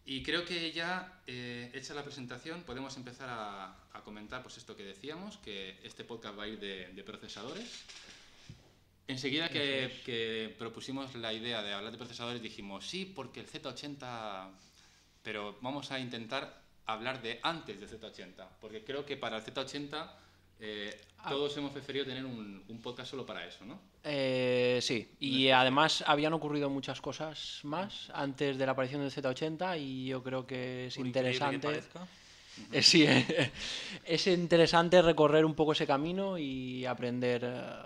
Y creo que ya hecha la presentación podemos empezar a comentar pues esto que decíamos, que este podcast va a ir de procesadores. Enseguida que propusimos la idea de hablar de procesadores dijimos sí, porque el Z80, pero vamos a intentar hablar de antes del Z80, porque creo que para el Z80 todos hemos preferido tener un podcast solo para eso, ¿no? Sí, Un y especial. además habían ocurrido muchas cosas más antes de la aparición del Z80 y yo creo que es Por increíble que interesante. parezca. Sí, es interesante recorrer un poco ese camino y aprender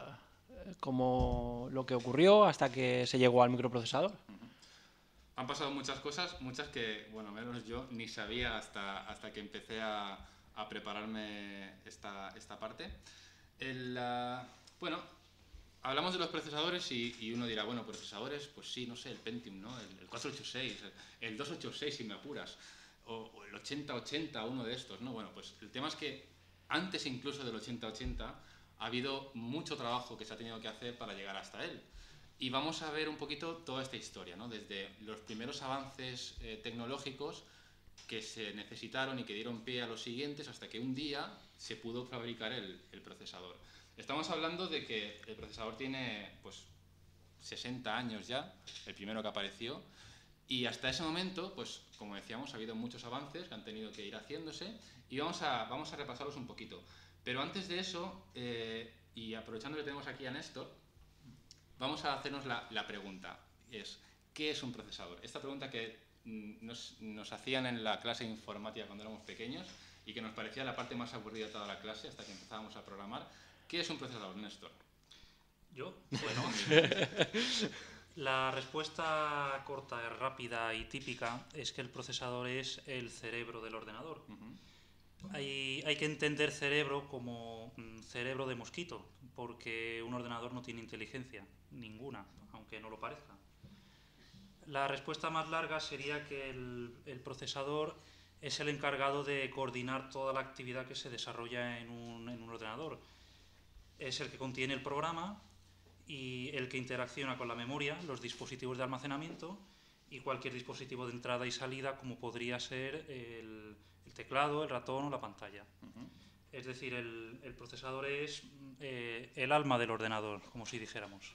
cómo lo que ocurrió hasta que se llegó al microprocesador. Han pasado muchas cosas, muchas que, bueno, menos yo ni sabía hasta que empecé a prepararme esta parte. Bueno, hablamos de los procesadores y uno dirá, bueno, procesadores, pues sí, no sé, el Pentium, ¿no? El 486, el 286 si me apuras, o el 8080, uno de estos, ¿no? Bueno, pues el tema es que antes incluso del 8080 ha habido mucho trabajo que se ha tenido que hacer para llegar hasta él. Y vamos a ver un poquito toda esta historia, ¿no? Desde los primeros avances tecnológicos que se necesitaron y que dieron pie a los siguientes hasta que un día se pudo fabricar el procesador. Estamos hablando de que el procesador tiene pues 60 años ya, el primero que apareció, y hasta ese momento, pues como decíamos, ha habido muchos avances que han tenido que ir haciéndose y vamos a repasarlos un poquito. Pero antes de eso, y aprovechando que tenemos aquí a Néstor, vamos a hacernos la pregunta, es, ¿qué es un procesador? Esta pregunta que nos hacían en la clase de informática cuando éramos pequeños y que nos parecía la parte más aburrida de toda la clase hasta que empezábamos a programar. ¿Qué es un procesador, Néstor? ¿Yo? Bueno, la respuesta corta, rápida y típica es que el procesador es el cerebro del ordenador. Hay que entender cerebro como cerebro de mosquito, porque un ordenador no tiene inteligencia, ninguna, aunque no lo parezca. La respuesta más larga sería que el procesador es el encargado de coordinar toda la actividad que se desarrolla en un ordenador. Es el que contiene el programa y el que interacciona con la memoria, los dispositivos de almacenamiento y cualquier dispositivo de entrada y salida, como podría ser el teclado, el ratón o la pantalla. Es decir, el procesador es el alma del ordenador, como si dijéramos.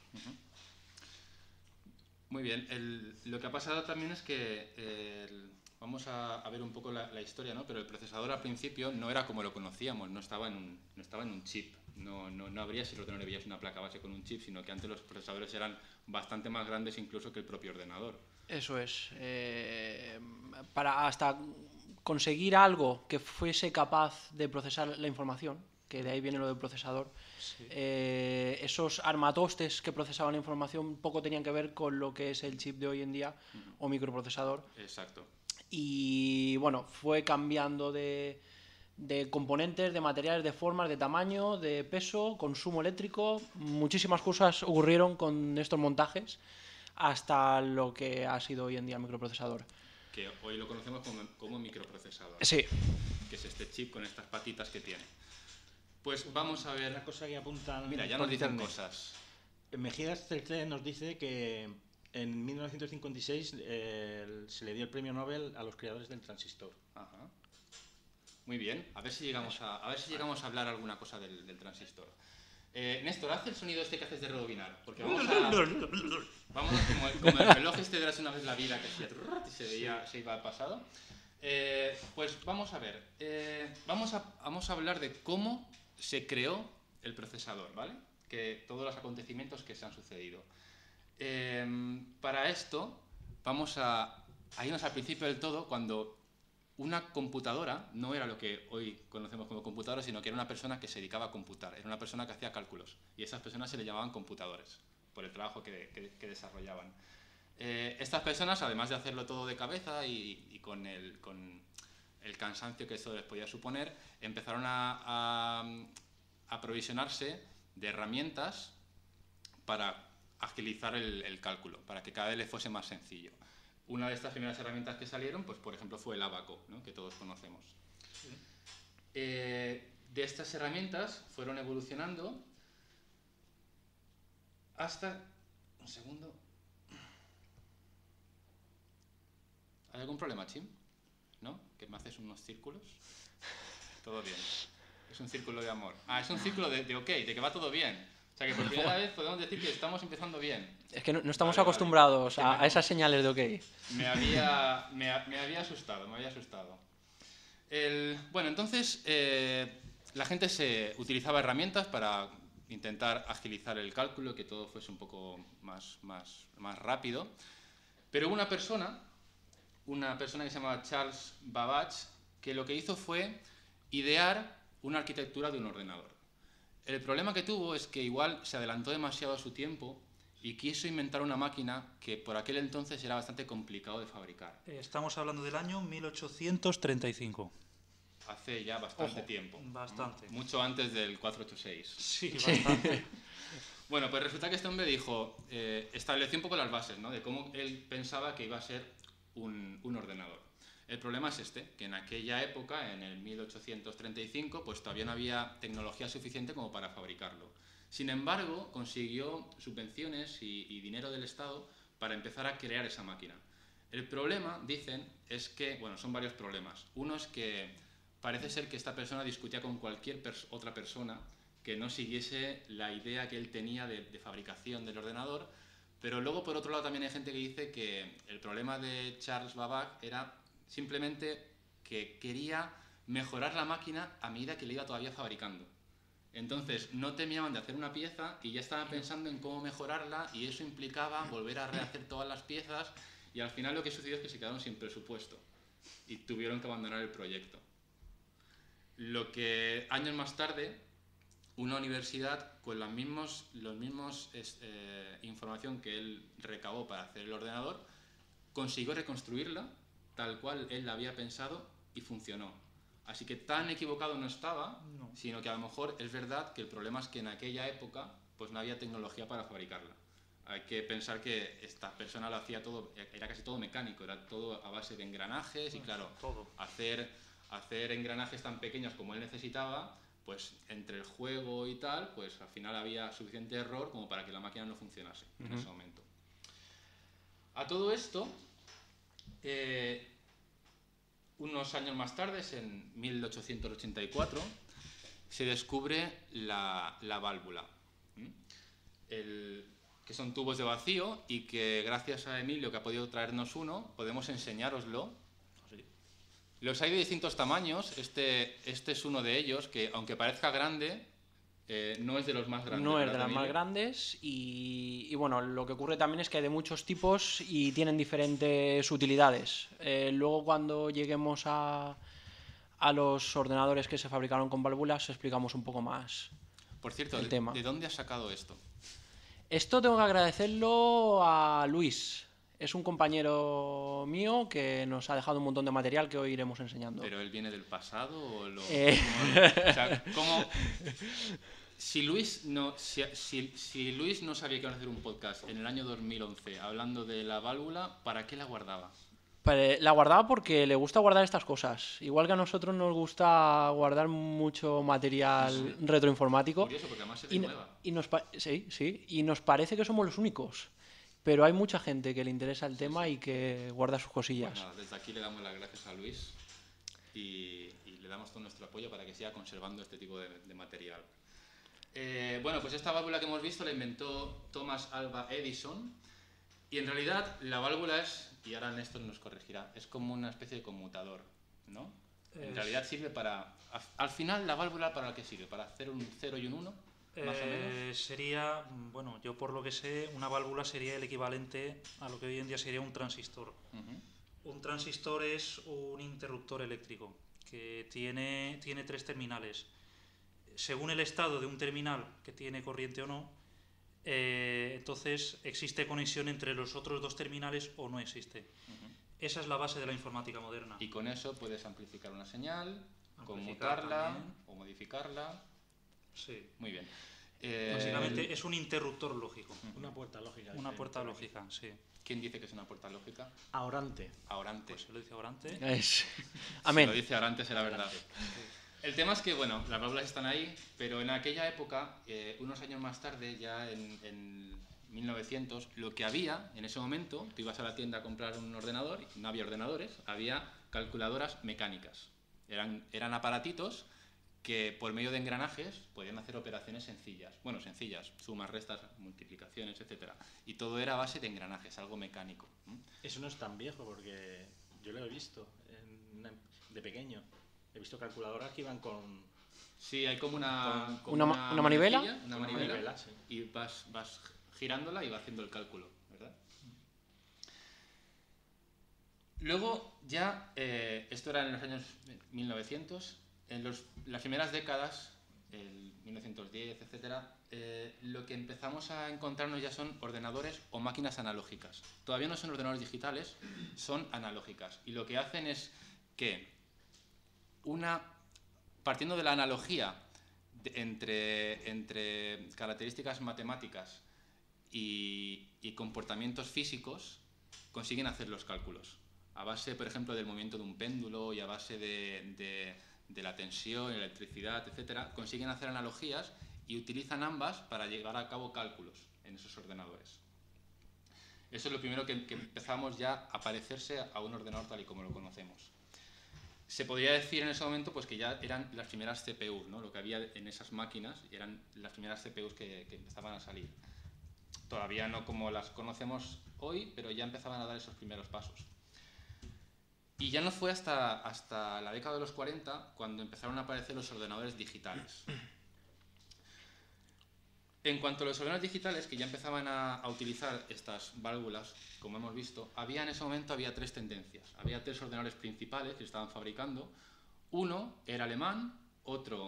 Muy bien, lo que ha pasado también es que vamos a ver un poco la historia, ¿no? Pero el procesador al principio no era como lo conocíamos, no estaba en un chip. No habría si el ordenador hubiese una placa base con un chip, sino que antes los procesadores eran bastante más grandes incluso que el propio ordenador. Eso es. Para hasta conseguir algo que fuese capaz de procesar la información, que de ahí viene lo del procesador, Sí. esos armatostes que procesaban la información poco tenían que ver con lo que es el chip de hoy en día o microprocesador. Exacto. Y bueno, fue cambiando de componentes, de materiales, de formas, de tamaño, de peso, consumo eléctrico. Muchísimas cosas ocurrieron con estos montajes hasta lo que ha sido hoy en día el microprocesador. Que hoy lo conocemos como microprocesador. Sí. Que es este chip con estas patitas que tiene. Pues vamos a ver. Una cosa que apuntan. Mira, ya por nos dicen internet. cosas. Mejías Celté nos dice que en 1956 se le dio el premio Nobel a los creadores del transistor. Ajá. Muy bien, a ver si llegamos a hablar alguna cosa del transistor. Néstor, haz el sonido este que haces de rebobinar, porque vamos como el reloj este de hace una vez la vida que hacía se iba al pasado. Pues vamos a ver, vamos a hablar de cómo se creó el procesador, ¿vale? Que todos los acontecimientos que se han sucedido. Para esto vamos a irnos al principio del todo, cuando una computadora no era lo que hoy conocemos como computadora, sino que era una persona que se dedicaba a computar, era una persona que hacía cálculos, y esas personas se le llamaban computadores, por el trabajo que desarrollaban. Estas personas, además de hacerlo todo de cabeza y con el cansancio que eso les podía suponer, empezaron a aprovisionarse de herramientas para agilizar el cálculo, para que cada vez les fuese más sencillo. Una de estas primeras herramientas que salieron, pues por ejemplo, fue el ábaco, ¿no? Que todos conocemos. Sí. De estas herramientas fueron evolucionando hasta... Un segundo. ¿Hay algún problema, Chim? ¿No? ¿Que me haces unos círculos? Todo bien. Es un círculo de amor. Ah, es un círculo de ok, de que va todo bien. O sea, que por primera vez podemos decir que estamos empezando bien. Es que no estamos Vale, acostumbrados vale. a esas señales de ok. Me había asustado, me había asustado. Bueno, entonces la gente utilizaba herramientas para intentar agilizar el cálculo, que todo fuese un poco más rápido. Pero hubo una persona que se llamaba Charles Babbage, que lo que hizo fue idear una arquitectura de un ordenador. El problema que tuvo es que igual se adelantó demasiado a su tiempo y quiso inventar una máquina que por aquel entonces era bastante complicado de fabricar. Estamos hablando del año 1835. Hace ya bastante tiempo. Bastante. Mucho antes del 486. Sí, bastante. Bueno, pues resulta que este hombre dijo, estableció un poco las bases, ¿no?, de cómo él pensaba que iba a ser un ordenador. El problema es que en aquella época, en el 1835, pues todavía no había tecnología suficiente como para fabricarlo. Sin embargo, consiguió subvenciones y dinero del Estado para empezar a crear esa máquina. El problema, dicen, es que, bueno, son varios problemas. Uno es que parece ser que esta persona discutía con cualquier otra persona que no siguiese la idea que él tenía de fabricación del ordenador, pero luego, por otro lado, también hay gente que dice que el problema de Charles Babbage era simplemente que quería mejorar la máquina a medida que le iba todavía fabricando. Entonces, no terminaban de hacer una pieza y ya estaban pensando en cómo mejorarla, y eso implicaba volver a rehacer todas las piezas, y al final lo que sucedió es que se quedaron sin presupuesto y tuvieron que abandonar el proyecto. Lo que años más tarde, una universidad con los mismos información que él recabó para hacer el ordenador, consiguió reconstruirla tal cual él la había pensado y funcionó. Así que tan equivocado no estaba, No. sino que a lo mejor es verdad que el problema es que en aquella época pues no había tecnología para fabricarla. Hay que pensar que esta persona lo hacía todo, era casi todo mecánico, era todo a base de engranajes, y claro, Todo. hacer engranajes tan pequeños como él necesitaba, pues entre el juego y tal, pues al final había suficiente error como para que la máquina no funcionase en ese momento. A todo esto, unos años más tarde, en 1884, se descubre la válvula, que son tubos de vacío, y que gracias a Emilio, que ha podido traernos uno, podemos enseñároslo. Los hay de distintos tamaños. Este es uno de ellos, que aunque parezca grande, no es de los más grandes. No es de ¿verdad, las Emilio? más grandes y bueno, lo que ocurre también es que hay de muchos tipos y tienen diferentes utilidades. Luego, cuando lleguemos a los ordenadores que se fabricaron con válvulas, explicamos un poco más Por cierto, el tema. ¿de dónde has sacado esto? Esto tengo que agradecerlo a Luis. Es un compañero mío que nos ha dejado un montón de material que hoy iremos enseñando. ¿Pero él viene del pasado o lo...? Eh. O sea, ¿cómo...? Si Luis no sabía que iban a hacer un podcast en el año 2011 hablando de la válvula, ¿para qué la guardaba? La guardaba porque le gusta guardar estas cosas. Igual que a nosotros nos gusta guardar mucho material retroinformático. Curioso, porque además se Y, renueva. y nos parece que somos los únicos. Pero hay mucha gente que le interesa el tema y que guarda sus cosillas. Pues nada, desde aquí le damos las gracias a Luis y le damos todo nuestro apoyo para que siga conservando este tipo de material. Bueno, pues esta válvula que hemos visto la inventó Thomas Alva Edison, y en realidad la válvula es, y ahora Néstor nos corregirá, es como una especie de conmutador, ¿no? En realidad sirve para... Al final, ¿la válvula para qué sirve? ¿Para hacer un 0 y un 1? Más o menos. Sería, bueno, yo por lo que sé, una válvula sería el equivalente a lo que hoy en día sería un transistor. Un transistor es un interruptor eléctrico que tiene 3 terminales. Según el estado de un terminal que tiene corriente o no, entonces existe conexión entre los otros 2 terminales o no existe. Esa es la base de la informática moderna. Y con eso puedes amplificar una señal, Amplificar conmutarla también. o modificarla. Sí. Muy bien. Básicamente es un interruptor lógico. Una puerta lógica. Una dice puerta por aquí. lógica, sí. ¿Quién dice que es una puerta lógica? Ahorante. Aorante. Pues se lo dice ahora antes. Amén. Si lo dice Aorante será verdad. El tema es que, bueno, las válvulas están ahí, pero en aquella época, unos años más tarde, ya en 1900, lo que había en ese momento, tú ibas a la tienda a comprar un ordenador y no había ordenadores, había calculadoras mecánicas. Eran aparatitos que por medio de engranajes podían hacer operaciones sencillas. Bueno, sencillas, sumas, restas, multiplicaciones, etc. Y todo era a base de engranajes, algo mecánico. Eso no es tan viejo porque yo lo he visto de pequeño. He visto calculadoras que iban con... Sí, hay como una manivela. Una manivela, sí. Y vas girándola y va haciendo el cálculo, ¿verdad? Luego ya, esto era en los años 1900, en las primeras décadas, el 1910, etcétera, lo que empezamos a encontrarnos ya son ordenadores o máquinas analógicas. Todavía no son ordenadores digitales, son analógicas. Y lo que hacen es que partiendo de la analogía entre características matemáticas y comportamientos físicos, consiguen hacer los cálculos. A base, por ejemplo, del movimiento de un péndulo y a base de la tensión, la electricidad, etcétera, consiguen hacer analogías y utilizan ambas para llevar a cabo cálculos en esos ordenadores. Eso es lo primero que empezamos ya a parecerse a un ordenador tal y como lo conocemos. Se podría decir en ese momento pues, que ya eran las primeras CPUs, ¿no? Lo que había en esas máquinas eran las primeras CPUs que empezaban a salir. Todavía no como las conocemos hoy, pero ya empezaban a dar esos primeros pasos. Y ya no fue hasta la década de los 40 cuando empezaron a aparecer los ordenadores digitales. En cuanto a los ordenadores digitales, que ya empezaban a utilizar estas válvulas, como hemos visto, en ese momento había tres tendencias. Había tres ordenadores principales que se estaban fabricando. Uno era alemán, otro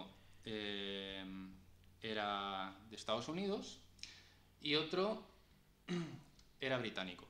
era de Estados Unidos y otro era británico.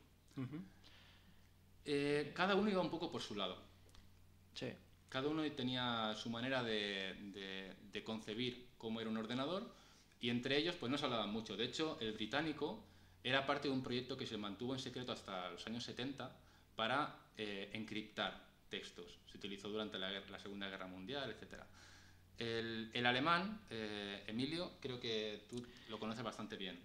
Cada uno iba un poco por su lado. Sí. Cada uno tenía su manera de concebir cómo era un ordenador y entre ellos pues no se hablaban mucho. De hecho, el británico era parte de un proyecto que se mantuvo en secreto hasta los años 70 para encriptar textos. Se utilizó durante la Segunda Guerra Mundial, etc. El alemán, Emilio, creo que tú lo conoces bastante bien.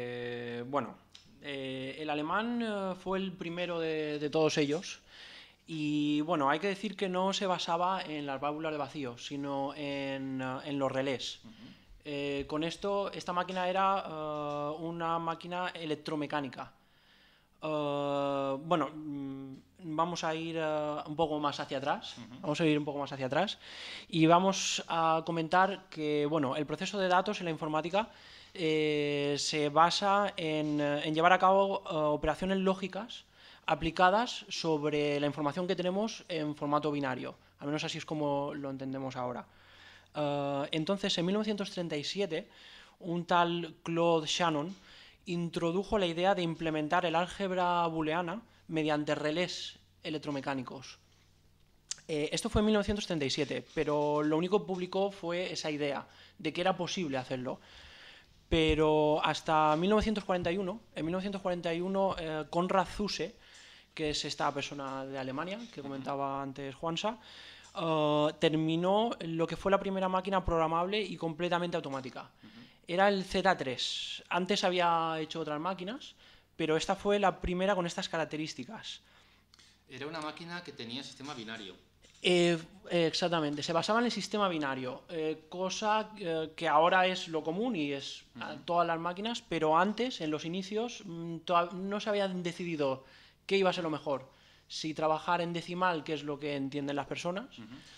El alemán fue el primero de todos ellos y bueno, hay que decir que no se basaba en las válvulas de vacío, sino en los relés. Con esto, esta máquina era una máquina electromecánica. Vamos a ir un poco más hacia atrás. Vamos a ir un poco más hacia atrás y vamos a comentar que bueno, el proceso de datos en la informática se basa en llevar a cabo operaciones lógicas aplicadas sobre la información que tenemos en formato binario. Al menos así es como lo entendemos ahora. Entonces, en 1937, un tal Claude Shannon introdujo la idea de implementar el álgebra booleana mediante relés electromecánicos. Esto fue en 1937, pero lo único que publicó fue esa idea de que era posible hacerlo. Pero hasta 1941, en 1941, Konrad Zuse, que es esta persona de Alemania que comentaba antes Juansa, terminó lo que fue la primera máquina programable y completamente automática. Era el Z3. Antes había hecho otras máquinas, pero esta fue la primera con estas características. Era una máquina que tenía sistema binario. Exactamente, se basaba en el sistema binario, cosa que ahora es lo común y es todas las máquinas, pero antes, en los inicios, no se habían decidido qué iba a ser lo mejor. Si trabajar en decimal, que es lo que entienden las personas,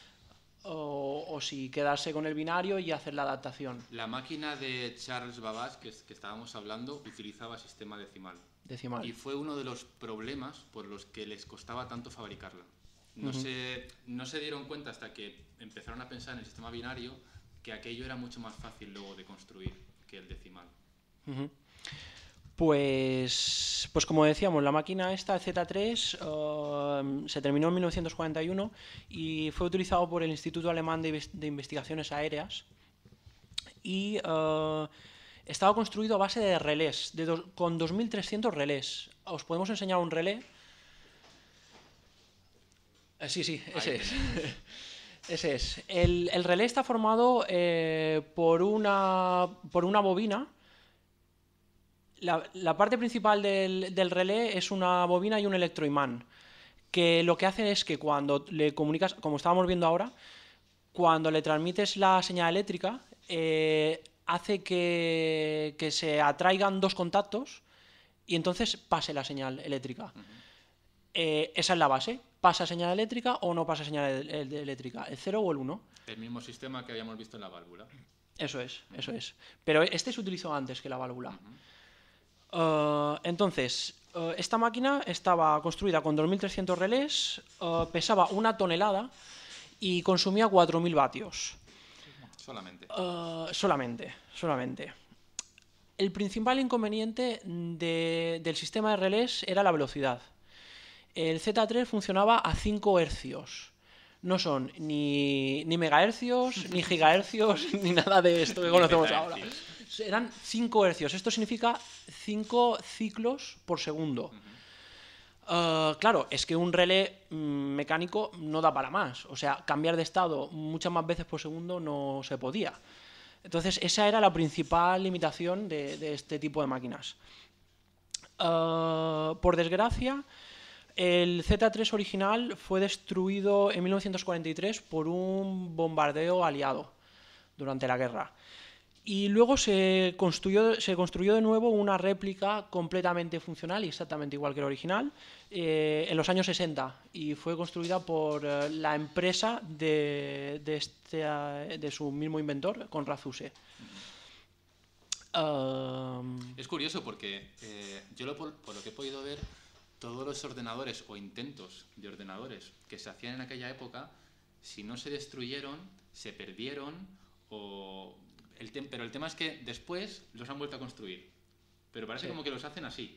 o si quedarse con el binario y hacer la adaptación. La máquina de Charles Babbage, que estábamos hablando, utilizaba sistema decimal. Y fue uno de los problemas por los que les costaba tanto fabricarla. No se dieron cuenta hasta que empezaron a pensar en el sistema binario que aquello era mucho más fácil luego de construir que el decimal. Pues como decíamos, la máquina esta, el Z3, se terminó en 1941 y fue utilizado por el Instituto Alemán de Investigaciones Aéreas y estaba construido a base de relés, con 2.300 relés. Os podemos enseñar un relé. Sí, ese es. Ese es. El relé está formado por una bobina. La parte principal del relé es una bobina y un electroimán, que lo que hacen es que cuando le comunicas, como estábamos viendo ahora, cuando le transmites la señal eléctrica, hace que se atraigan dos contactos y entonces pase la señal eléctrica. Esa es la base. ¿Pasa señal eléctrica o no pasa señal eléctrica? ¿El 0 o el 1? El mismo sistema que habíamos visto en la válvula. Eso es, eso es. Pero este se utilizó antes que la válvula. Entonces, esta máquina estaba construida con 2300 relés, pesaba 1 tonelada y consumía 4000 vatios. Solamente. Solamente. El principal inconveniente del sistema de relés era la velocidad. El Z3 funcionaba a 5 hercios. No son ni megahercios, ni gigahercios, ni nada de esto que conocemos ahora. Eran 5 hercios. Esto significa 5 ciclos por segundo. Claro, es que un relé mecánico no da para más. O sea, cambiar de estado muchas más veces por segundo no se podía. Entonces, esa era la principal limitación de este tipo de máquinas. Por desgracia, el Z3 original fue destruido en 1943 por un bombardeo aliado durante la guerra. Y luego se construyó de nuevo una réplica completamente funcional y exactamente igual que el original en los años 60 y fue construida por la empresa de su mismo inventor, Konrad Zuse. Es curioso porque yo por lo que he podido ver, todos los ordenadores o intentos de ordenadores que se hacían en aquella época, si no se destruyeron, se perdieron pero el tema es que después los han vuelto a construir. Pero parece como que los hacen así.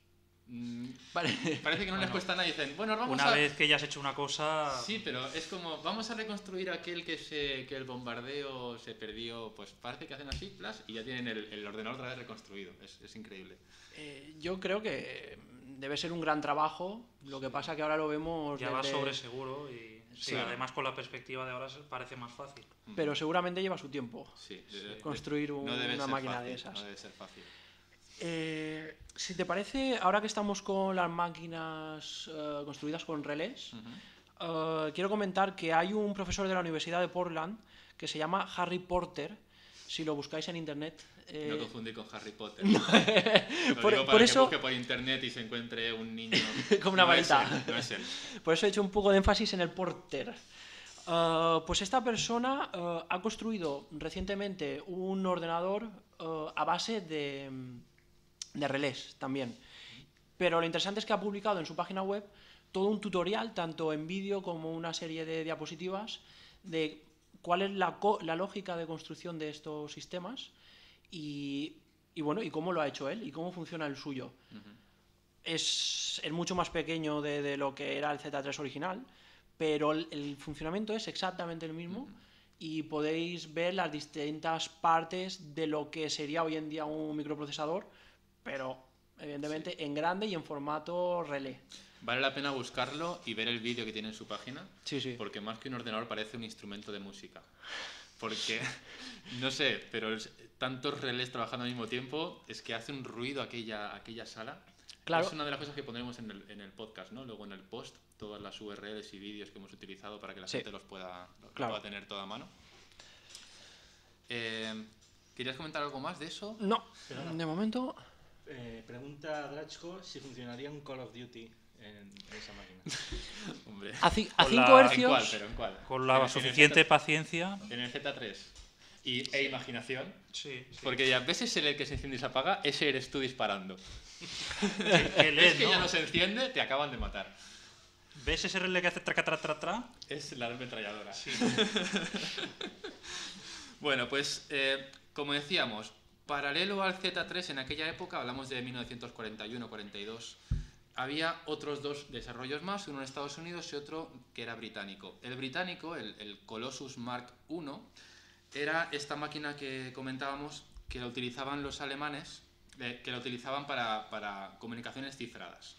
Parece que no les cuesta nada y dicen, bueno, una vez que ya has hecho una cosa... Sí, pero es como, vamos a reconstruir aquel que el bombardeo se perdió, pues parece que hacen así, y ya tienen el ordenador otra vez reconstruido. Es increíble. Yo creo que debe ser un gran trabajo, lo que pasa que ahora lo vemos... Ya va sobre seguro y... Sí, además con la perspectiva de ahora parece más fácil. Pero seguramente lleva su tiempo construir una máquina de esas. No debe ser fácil. Si te parece, ahora que estamos con las máquinas construidas con relés, quiero comentar que hay un profesor de la Universidad de Portland que se llama Harry Porter. Si lo buscáis en internet... No confundir con Harry Potter. Por eso... busque por internet y se encuentre un niño... Como una varita. No es él. Por eso he hecho un poco de énfasis en el Porter. Pues esta persona ha construido recientemente un ordenador a base de relés también. Pero lo interesante es que ha publicado en su página web todo un tutorial, tanto en vídeo como una serie de diapositivas, de cuál es la lógica de construcción de estos sistemas y bueno, y cómo lo ha hecho él y cómo funciona el suyo. Es mucho más pequeño de lo que era el Z3 original, pero el funcionamiento es exactamente el mismo y podéis ver las distintas partes de lo que sería hoy en día un microprocesador, pero evidentemente en grande y en formato relé. Vale la pena buscarlo y ver el vídeo que tiene en su página, sí. Porque más que un ordenador parece un instrumento de música. Porque, no sé, pero tantos relés trabajando al mismo tiempo, es que hace un ruido aquella sala. Claro. Es una de las cosas que pondremos en el podcast, ¿no? Luego en el post, todas las URLs y vídeos que hemos utilizado para que la gente los pueda tener toda a mano. ¿Querías comentar algo más de eso? No, de momento... Pregunta Drachko si funcionaría un Call of Duty en esa máquina. Hombre. A 5 hercios... ¿En cuál? Con la suficiente paciencia... En el Z3. E imaginación. Sí. Porque ya veces el que se enciende y se apaga, ese eres tú disparando. Es que ya no se enciende, te acaban de matar. ¿Ves ese relé que hace traca, tra, tra, tra? Es la ametralladora. Sí. Bueno, pues como decíamos, paralelo al Z3 en aquella época, hablamos de 1941-42, había otros dos desarrollos más, uno en Estados Unidos y otro que era británico. El británico, el Colossus Mark I, era esta máquina que comentábamos que la utilizaban los alemanes, que la utilizaban para comunicaciones cifradas.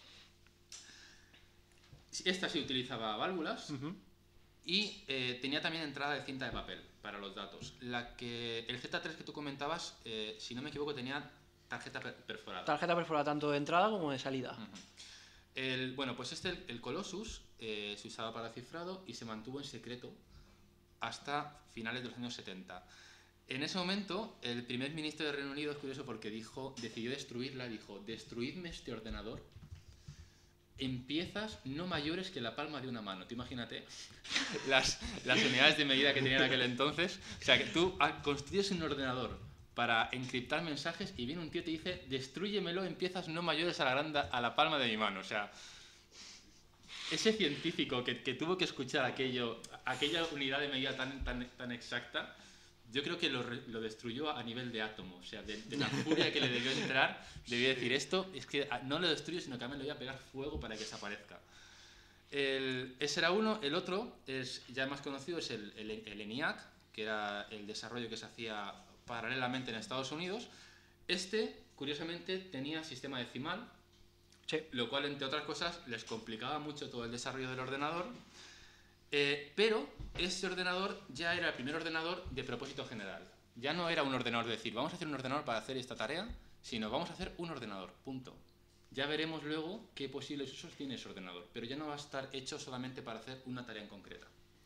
Esta sí utilizaba válvulas y tenía también entrada de cinta de papel para los datos. El Z3 que tú comentabas, si no me equivoco, tenía tarjeta perforada. Tarjeta perforada tanto de entrada como de salida. Bueno, pues el Colossus se usaba para cifrado y se mantuvo en secreto hasta finales de los años 70. En ese momento, el primer ministro de Reino Unido, es curioso porque decidió destruirla, dijo, destruidme este ordenador en piezas no mayores que la palma de una mano. Tú imagínate las unidades de medida que tenían en aquel entonces. O sea, que tú construyes un ordenador para encriptar mensajes y viene un tío y te dice, destrúyemelo en piezas no mayores a la palma de mi mano. O sea, ese científico que tuvo que escuchar aquella unidad de medida tan exacta, yo creo que lo destruyó a nivel de átomo. O sea, de la furia que le debió entrar, debió decir esto, es que no lo destruyo, sino que a mí le voy a pegar fuego para que desaparezca. Ese era uno. El otro, ya más conocido, es el ENIAC, que era el desarrollo que se hacía paralelamente en Estados Unidos. Curiosamente, tenía sistema decimal, Sí. lo cual, entre otras cosas, les complicaba mucho todo el desarrollo del ordenador. Pero ese ordenador ya era el primer ordenador de propósito general. Ya no era un ordenador de decir, vamos a hacer un ordenador para hacer esta tarea, sino vamos a hacer un ordenador, punto. Ya veremos luego qué posibles usos tiene ese ordenador, pero ya no va a estar hecho solamente para hacer una tarea en concreta.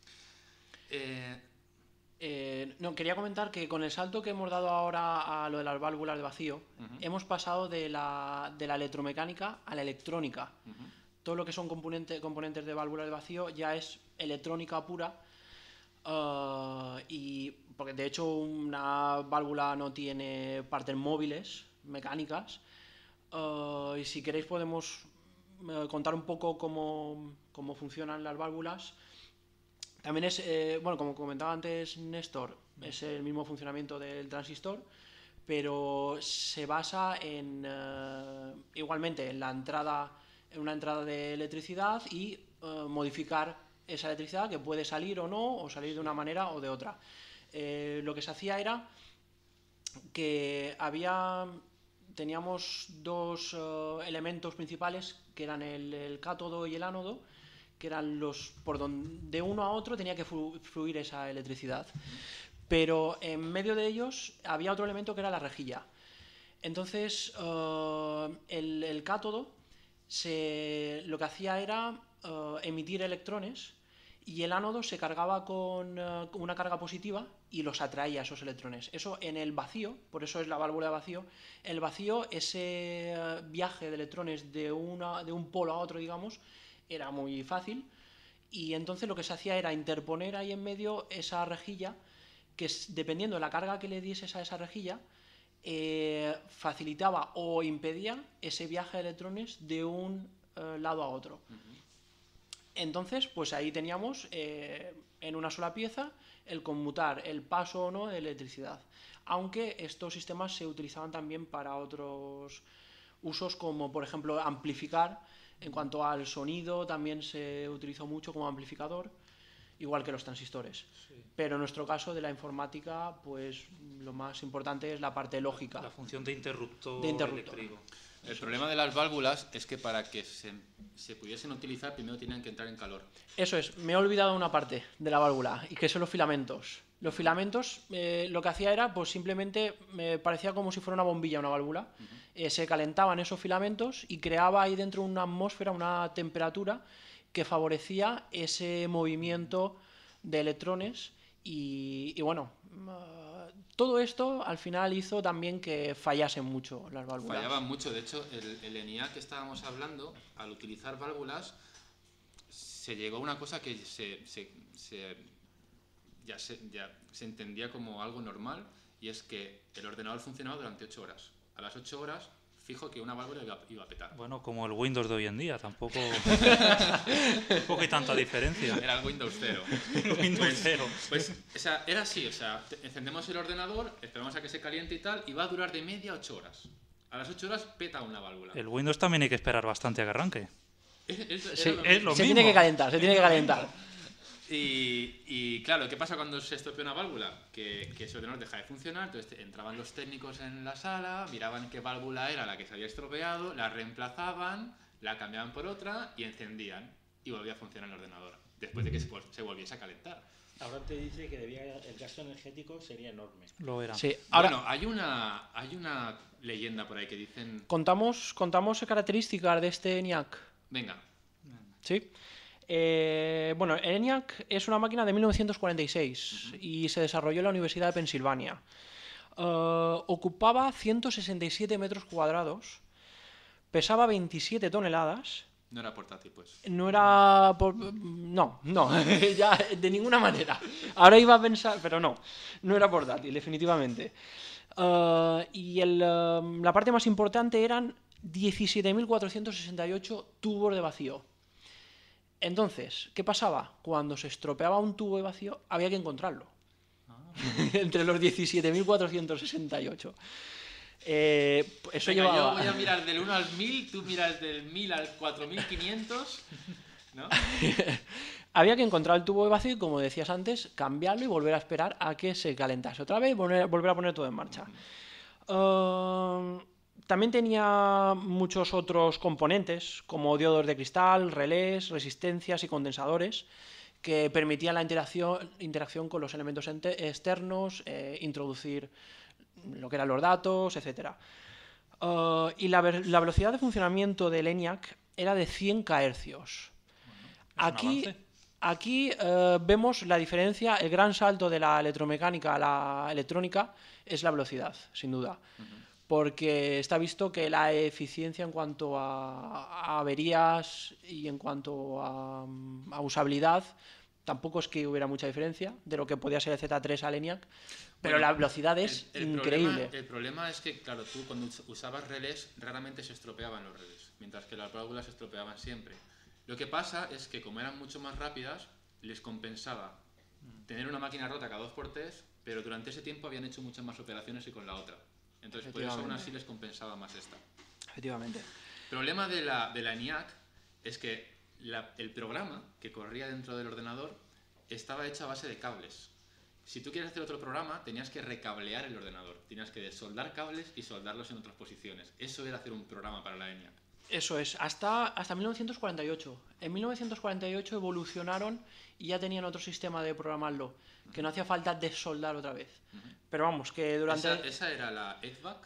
No, quería comentar que con el salto que hemos dado ahora a lo de las válvulas de vacío, hemos pasado de la electromecánica a la electrónica. Todo lo que son componentes de válvulas de vacío ya es electrónica pura, y porque de hecho una válvula no tiene partes móviles, mecánicas, y si queréis podemos contar un poco cómo funcionan las válvulas. También es, bueno, como comentaba antes Néstor, es el mismo funcionamiento del transistor, pero se basa igualmente en una entrada de electricidad y modificar esa electricidad, que puede salir o no, o salir de una manera o de otra. Lo que se hacía era que teníamos dos elementos principales, que eran el cátodo y el ánodo, que eran por donde de uno a otro tenía que fluir esa electricidad. Pero en medio de ellos había otro elemento que era la rejilla. Entonces, el cátodo lo que hacía era emitir electrones, y el ánodo se cargaba con una carga positiva y los atraía, esos electrones. Eso en el vacío, por eso es la válvula de vacío. El vacío, ese viaje de electrones de un polo a otro, digamos, era muy fácil, y entonces lo que se hacía era interponer ahí en medio esa rejilla, que dependiendo de la carga que le dieses a esa rejilla, facilitaba o impedía ese viaje de electrones de un lado a otro. Entonces, pues ahí teníamos en una sola pieza el conmutar el paso o no de electricidad, aunque estos sistemas se utilizaban también para otros usos, como por ejemplo amplificar. En cuanto al sonido, también se utilizó mucho como amplificador, igual que los transistores. Sí. Pero en nuestro caso de la informática, pues lo más importante es la parte lógica. La función de interruptor eléctrico. El problema de las válvulas es que para que se pudiesen utilizar, primero tenían que entrar en calor. Eso es, me he olvidado una parte de la válvula, y que son los filamentos. Los filamentos, lo que hacía era, pues simplemente me parecía como si fuera una bombilla, una válvula. Se calentaban esos filamentos y creaba ahí dentro una atmósfera, una temperatura que favorecía ese movimiento de electrones. Y bueno, todo esto al final hizo también que fallasen mucho las válvulas. Fallaban mucho, de hecho, el ENIAC que estábamos hablando, al utilizar válvulas, se llegó a una cosa que ya se entendía como algo normal, y es que el ordenador funcionaba durante 8 horas. A las 8 horas, fijo que una válvula iba a petar. Bueno, como el Windows de hoy en día, tampoco hay tanta diferencia. Era el Windows 0. Windows 0. Pues, o sea, era así, o sea, encendemos el ordenador, esperamos a que se caliente y tal, y va a durar de media 8 horas. A las 8 horas peta una válvula. El Windows también hay que esperar bastante a que arranque. Sí, es lo mismo. Tiene que calentar, se tiene que calentar. Y claro, ¿qué pasa cuando se estropea una válvula? Que ese ordenador deja de funcionar, entonces entraban los técnicos en la sala, miraban qué válvula era la que se había estropeado, la reemplazaban, la cambiaban por otra y encendían, y volvía a funcionar el ordenador. después de que se volviese a calentar. Ahora te dice que el gasto energético sería enorme. Lo era. Sí, ahora Bueno, hay una leyenda por ahí que dicen... contamos características de este ENIAC. Venga, ¿Sí? Bueno, el ENIAC es una máquina de 1946 y se desarrolló en la Universidad de Pensilvania. Ocupaba 167 metros cuadrados, pesaba 27 toneladas. no era portátil, pues. No era... No, ya, de ninguna manera. Ahora iba a pensar, pero no era portátil, definitivamente. Y la parte más importante eran 17.468 tubos de vacío. Entonces, ¿qué pasaba? Cuando se estropeaba un tubo de vacío, había que encontrarlo. Entre los 17.468. Eso Venga, llevaba... yo voy a mirar del 1 al 1000, tú miras del 1000 al 4500, ¿no? Había que encontrar el tubo de vacío y, como decías antes, cambiarlo y volver a esperar a que se calentase otra vez y volver a poner todo en marcha. También tenía muchos otros componentes, como diodos de cristal, relés, resistencias y condensadores, que permitían la interacción con los elementos externos, introducir lo que eran los datos, etc. Y la velocidad de funcionamiento del ENIAC era de 100 kHz. Aquí vemos la diferencia, el gran salto de la electromecánica a la electrónica es la velocidad, sin duda. Porque está visto que la eficiencia en cuanto a averías y en cuanto a usabilidad tampoco es que hubiera mucha diferencia de lo que podía ser el Z3 al ENIAC, pero Bueno, la velocidad es increíble. El problema es que, claro, tú cuando usabas relés raramente se estropeaban los relés, mientras que las válvulas se estropeaban siempre. Lo que pasa es que como eran mucho más rápidas, les compensaba tener una máquina rota cada 2x3, pero durante ese tiempo habían hecho muchas más operaciones que con la otra. Entonces por eso aún así les compensaba más esta. Efectivamente. El problema de la ENIAC es que el programa que corría dentro del ordenador estaba hecho a base de cables. Si tú quieres hacer otro programa, tenías que recablear el ordenador. Tenías que desoldar cables y soldarlos en otras posiciones. Eso era hacer un programa para la ENIAC. Eso es, hasta 1948. En 1948 evolucionaron y ya tenían otro sistema de programarlo, que no hacía falta desoldar otra vez. Pero vamos, que durante... ¿Esa era la EDVAC?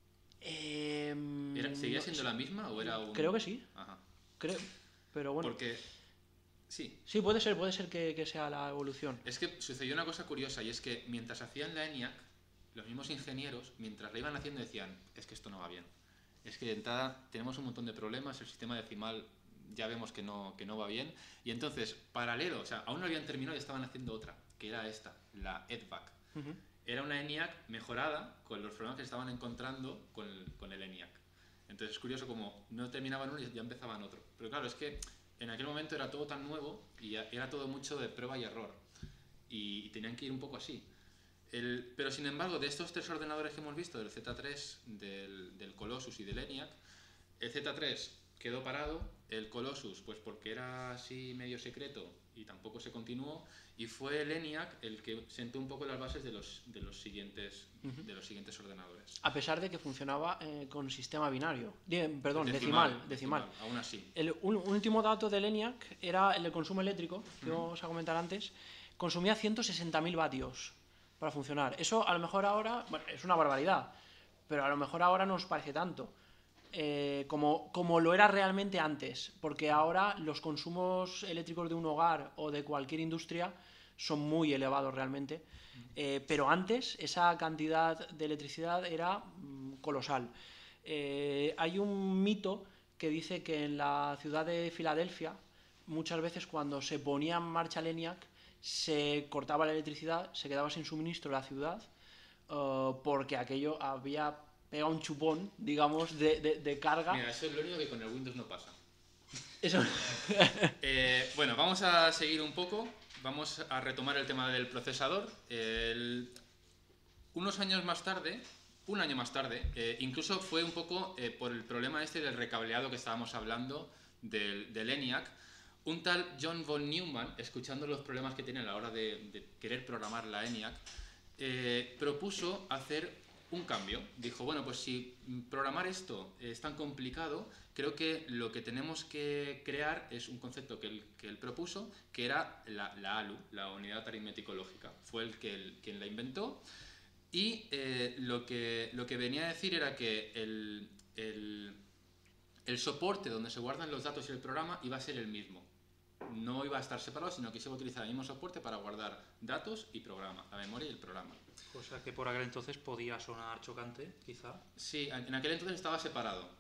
¿Seguía siendo la misma o era un...? Creo que sí. Ajá. Pero bueno. Porque... Sí. Sí, puede ser que sea la evolución. Es que sucedió una cosa curiosa y es que mientras hacían la ENIAC, los mismos ingenieros, mientras la iban haciendo, decían, es que esto no va bien. Es que de entrada tenemos un montón de problemas, el sistema decimal ya vemos que no va bien. Y entonces, paralelo, o sea, aún no habían terminado y estaban haciendo otra, que era esta, la EDVAC. Era una ENIAC mejorada con los problemas que se estaban encontrando con el ENIAC. Entonces es curioso como no terminaban uno y ya empezaban otro. Pero claro, es que en aquel momento era todo tan nuevo y era todo mucho de prueba y error. Y tenían que ir un poco así. Pero sin embargo, de estos tres ordenadores que hemos visto, del Z3, del Colossus y del ENIAC, el Z3 quedó parado, el Colossus pues porque era así medio secreto y tampoco se continuó, y fue el ENIAC el que sentó un poco las bases de los siguientes ordenadores. A pesar de que funcionaba con sistema binario, decimal. Aún así. El último dato del ENIAC era el consumo eléctrico, que vamos a comentar antes, consumía 160.000 vatios para funcionar. Eso a lo mejor ahora, bueno, es una barbaridad, pero a lo mejor ahora no nos parece tanto. Como lo era realmente antes, porque ahora los consumos eléctricos de un hogar o de cualquier industria son muy elevados realmente, pero antes esa cantidad de electricidad era colosal. Hay un mito que dice que en la ciudad de Filadelfia muchas veces cuando se ponía en marcha el ENIAC se cortaba la electricidad, se quedaba sin suministro la ciudad, porque aquello había pegado un chupón, digamos, de carga. Mira, eso es lo único que con el Windows no pasa. Eso. Bueno, vamos a seguir un poco, vamos a retomar el tema del procesador. Un año más tarde, incluso fue un poco por el problema este del recableado que estábamos hablando del ENIAC, un tal John von Neumann, escuchando los problemas que tenía a la hora de querer programar la ENIAC, propuso hacer un cambio. Dijo, bueno, pues si programar esto es tan complicado, creo que lo que tenemos que crear es un concepto que él propuso, que era la ALU, la unidad aritmético lógica. Fue quien la inventó, y lo que venía a decir era que el soporte donde se guardan los datos y el programa iba a ser el mismo. No iba a estar separado, sino que se iba a utilizar el mismo soporte para guardar datos y programa, la memoria y el programa. Cosa que por aquel entonces podía sonar chocante, quizá. Sí, en aquel entonces estaba separado.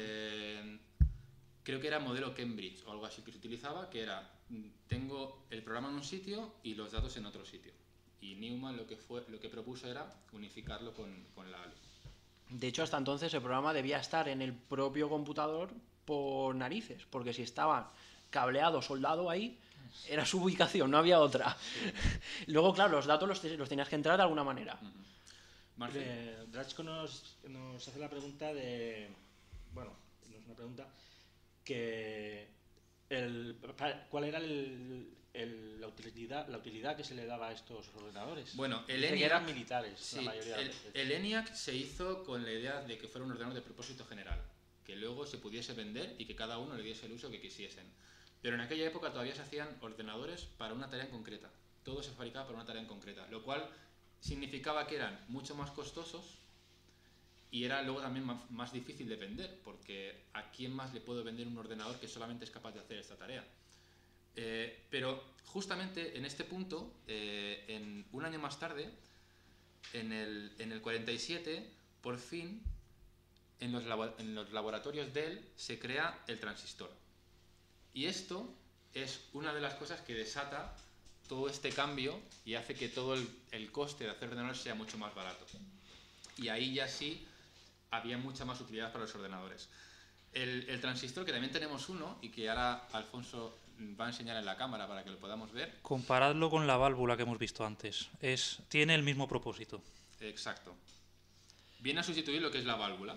Creo que era modelo Cambridge o algo así que se utilizaba, que era, tengo el programa en un sitio y los datos en otro sitio. Y Newman lo que propuso era unificarlo con la ALU. De hecho, hasta entonces el programa debía estar en el propio computador por narices, porque si estaba cableado, soldado ahí, era su ubicación, no había otra. Luego, claro, los datos los tenías que entrar de alguna manera. Drachko nos hace la pregunta de... Bueno, no es una pregunta, que ¿cuál era la utilidad que se le daba a estos ordenadores? Bueno, el Dice ENIAC, que eran militares, sí, la mayoría de las veces. el ENIAC se hizo con la idea de que fuera un ordenador de propósito general, que luego se pudiese vender y que cada uno le diese el uso que quisiesen. Pero en aquella época todavía se hacían ordenadores para una tarea en concreta. Todo se fabricaba para una tarea en concreta, lo cual significaba que eran mucho más costosos y era luego también más difícil de vender, porque ¿a quién más le puedo vender un ordenador que solamente es capaz de hacer esta tarea? Pero justamente en este punto, un año más tarde, en el 47, por fin, en los laboratorios Dell se crea el transistor. Y esto es una de las cosas que desata todo este cambio y hace que todo el coste de hacer ordenadores sea mucho más barato. Y ahí ya sí había mucha más utilidad para los ordenadores. El transistor, que también tenemos uno y que ahora Alfonso va a enseñar en la cámara para que lo podamos ver. Comparadlo con la válvula que hemos visto antes. Tiene el mismo propósito. Exacto. Viene a sustituir lo que es la válvula.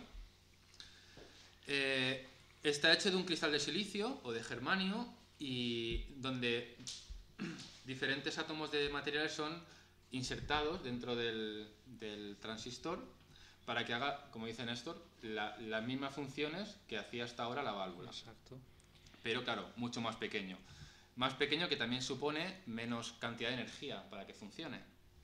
Está hecho de un cristal de silicio o de germanio, y donde diferentes átomos de materiales son insertados dentro del transistor para que haga, como dice Néstor, las mismas funciones que hacía hasta ahora la válvula. Exacto. Pero claro, mucho más pequeño. Más pequeño, que también supone menos cantidad de energía para que funcione.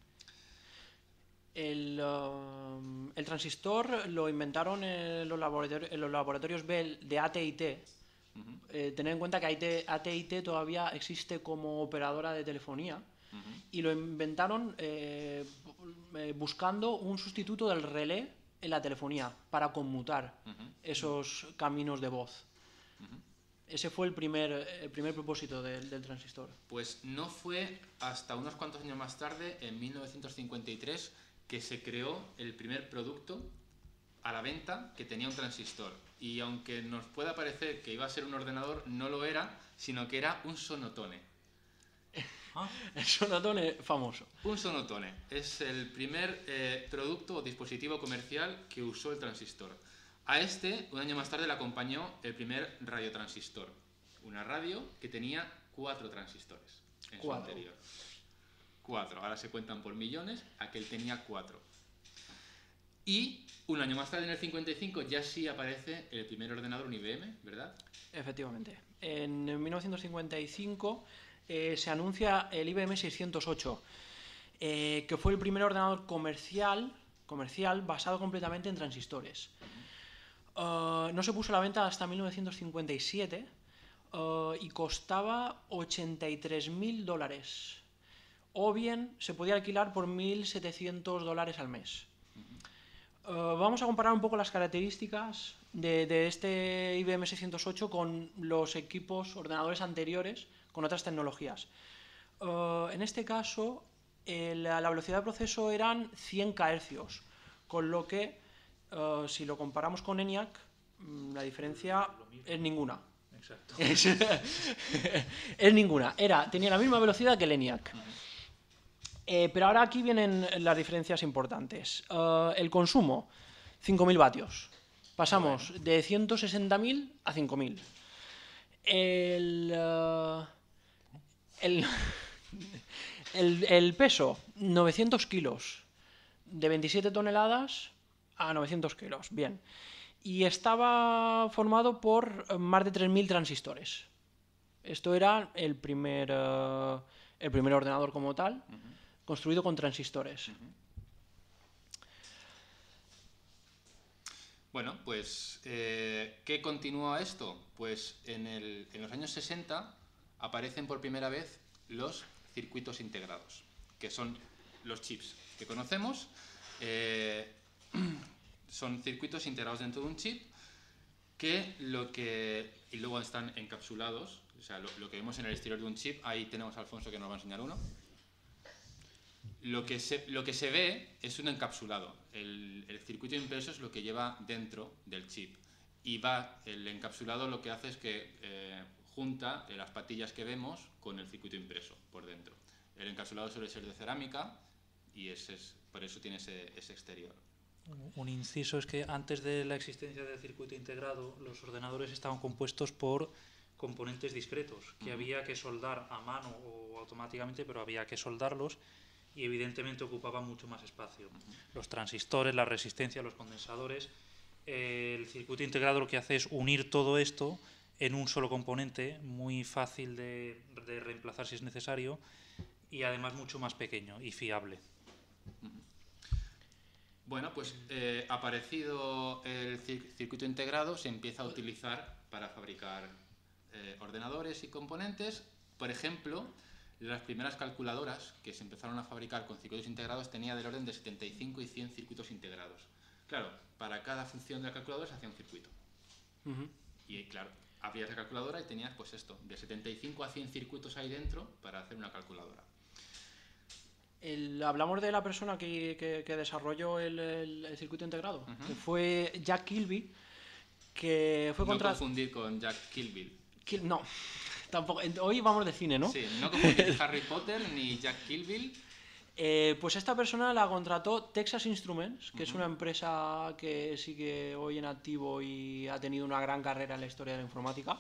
El transistor lo inventaron en los laboratorios Bell de AT&T. Tened en cuenta que AT&T todavía existe como operadora de telefonía, y lo inventaron buscando un sustituto del relé en la telefonía para conmutar esos caminos de voz. Ese fue el primer propósito del transistor. Pues no fue hasta unos cuantos años más tarde, en 1953, que se creó el primer producto a la venta que tenía un transistor. Y aunque nos pueda parecer que iba a ser un ordenador, no lo era, sino que era un sonotone. El sonotone famoso. Un sonotone. Es el primer producto o dispositivo comercial que usó el transistor. A un año más tarde, le acompañó el primer radiotransistor. Una radio que tenía 4 transistores en su interior. 4. Ahora se cuentan por millones. Aquel tenía 4. Y un año más tarde, en el 55, ya sí aparece el primer ordenador, un IBM, ¿verdad? Efectivamente. En 1955 se anuncia el IBM 608, que fue el primer ordenador comercial basado completamente en transistores. No se puso a la venta hasta 1957 y costaba $83.000. O bien se podía alquilar por $1.700 al mes. Vamos a comparar un poco las características de este IBM 608 con los ordenadores anteriores, con otras tecnologías. En este caso, la velocidad de proceso eran 100 kHz, con lo que, si lo comparamos con ENIAC, la diferencia es ninguna. Exacto. Es ninguna. Tenía la misma velocidad que el ENIAC. Pero ahora aquí vienen las diferencias importantes. El consumo, 5.000 vatios. Pasamos de 160.000 a 5.000. El peso, 900 kilos. De 27 toneladas a 900 kilos, bien. Y estaba formado por más de 3.000 transistores. Esto era el primer ordenador como tal, construido con transistores. Bueno, pues, ¿qué continúa esto? Pues en los años 60 aparecen por primera vez los circuitos integrados, que son los chips que conocemos. Son circuitos integrados dentro de un chip y luego están encapsulados. O sea, lo que vemos en el exterior de un chip, ahí tenemos a Alfonso que nos va a enseñar uno. Lo que se ve es un encapsulado. El circuito impreso es lo que lleva dentro del chip. Y el encapsulado lo que hace es que junta las patillas que vemos con el circuito impreso por dentro. El encapsulado suele ser de cerámica y por eso tiene ese exterior. Un inciso es que antes de la existencia del circuito integrado, los ordenadores estaban compuestos por componentes discretos, que había que soldar a mano o automáticamente, pero había que soldarlos y evidentemente ocupaban mucho más espacio. Los transistores, la resistencia, los condensadores. El circuito integrado lo que hace es unir todo esto en un solo componente, muy fácil de reemplazar si es necesario y además mucho más pequeño y fiable. Bueno, pues aparecido el circuito integrado, se empieza a utilizar para fabricar ordenadores y componentes. Por ejemplo, las primeras calculadoras que se empezaron a fabricar con circuitos integrados tenía del orden de 75 y 100 circuitos integrados. Claro, para cada función de la calculadora se hacía un circuito. Y claro, abrías la calculadora y tenías pues esto, de 75 a 100 circuitos ahí dentro para hacer una calculadora. Hablamos de la persona que desarrolló el circuito integrado, que fue Jack Kilby, que fue No confundir con Jack Kilby. No, tampoco. Hoy vamos de cine, ¿no? Sí, no confundir Harry Potter ni Jack Kilby. Pues esta persona la contrató Texas Instruments, que es una empresa que sigue hoy en activo y ha tenido una gran carrera en la historia de la informática,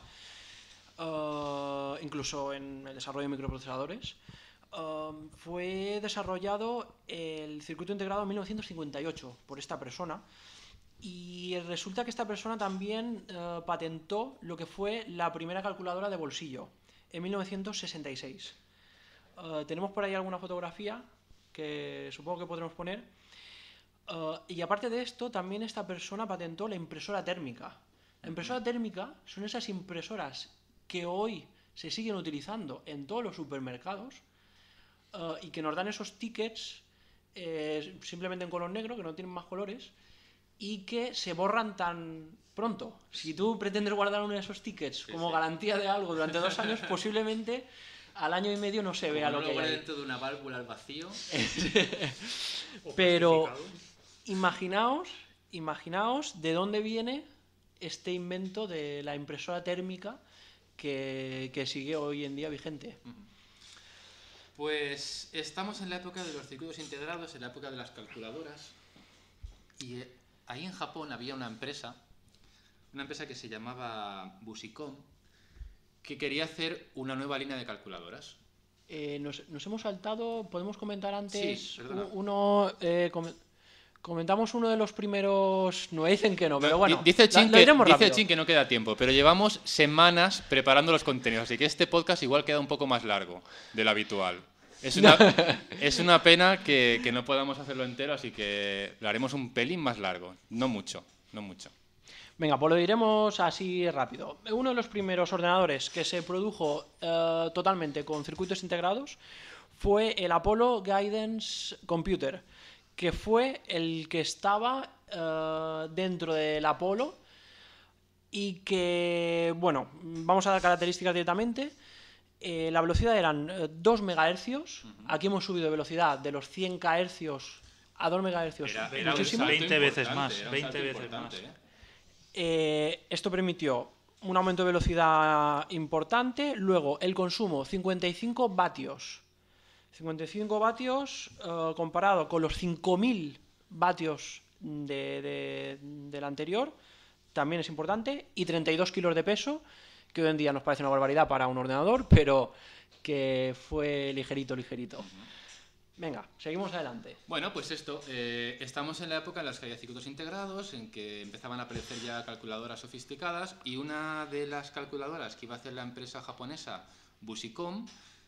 incluso en el desarrollo de microprocesadores. Fue desarrollado el circuito integrado en 1958 por esta persona y resulta que esta persona también patentó lo que fue la primera calculadora de bolsillo en 1966. Tenemos por ahí alguna fotografía que supongo que podremos poner. Y aparte de esto, también esta persona patentó la impresora térmica. La impresora térmica son esas impresoras que hoy se siguen utilizando en todos los supermercados y que nos dan esos tickets simplemente en color negro, que no tienen más colores, y que se borran tan pronto. Si tú pretendes guardar uno de esos tickets como garantía de algo durante 2 años, posiblemente al año y medio no se vea lo que hay. Dentro de una válvula al vacío. Pero imaginaos de dónde viene este invento de la impresora térmica que sigue hoy en día vigente. Pues estamos en la época de los circuitos integrados, en la época de las calculadoras, y ahí en Japón había una empresa que se llamaba Busicom, que quería hacer una nueva línea de calculadoras. Nos hemos saltado, podemos comentar antes Sí, comentamos uno de los primeros, no dicen que no, pero bueno, dice Chin rápido. que no queda tiempo, pero llevamos semanas preparando los contenidos, así que este podcast igual queda un poco más largo de lo habitual. Es una pena que no podamos hacerlo entero, así que lo haremos un pelín más largo, no mucho. Venga, pues lo diremos así rápido. Uno de los primeros ordenadores que se produjo totalmente con circuitos integrados fue el Apollo Guidance Computer, que fue el que estaba dentro del Apollo y que, bueno, vamos a dar características directamente. La velocidad eran 2 MHz. Aquí hemos subido de velocidad de los 100 kHz a 2 MHz. Era muchísimo. 20 veces más. 20 veces más. Esto permitió un aumento de velocidad importante. Luego, el consumo, 55 vatios. 55 vatios comparado con los 5.000 vatios del anterior, también es importante. Y 32 kilos de peso, que hoy en día nos parece una barbaridad para un ordenador, pero que fue ligerito. Venga, seguimos adelante. Bueno, pues esto, estamos en la época en la que había circuitos integrados, en que empezaban a aparecer ya calculadoras sofisticadas, y una de las calculadoras que iba a hacer la empresa japonesa Busicom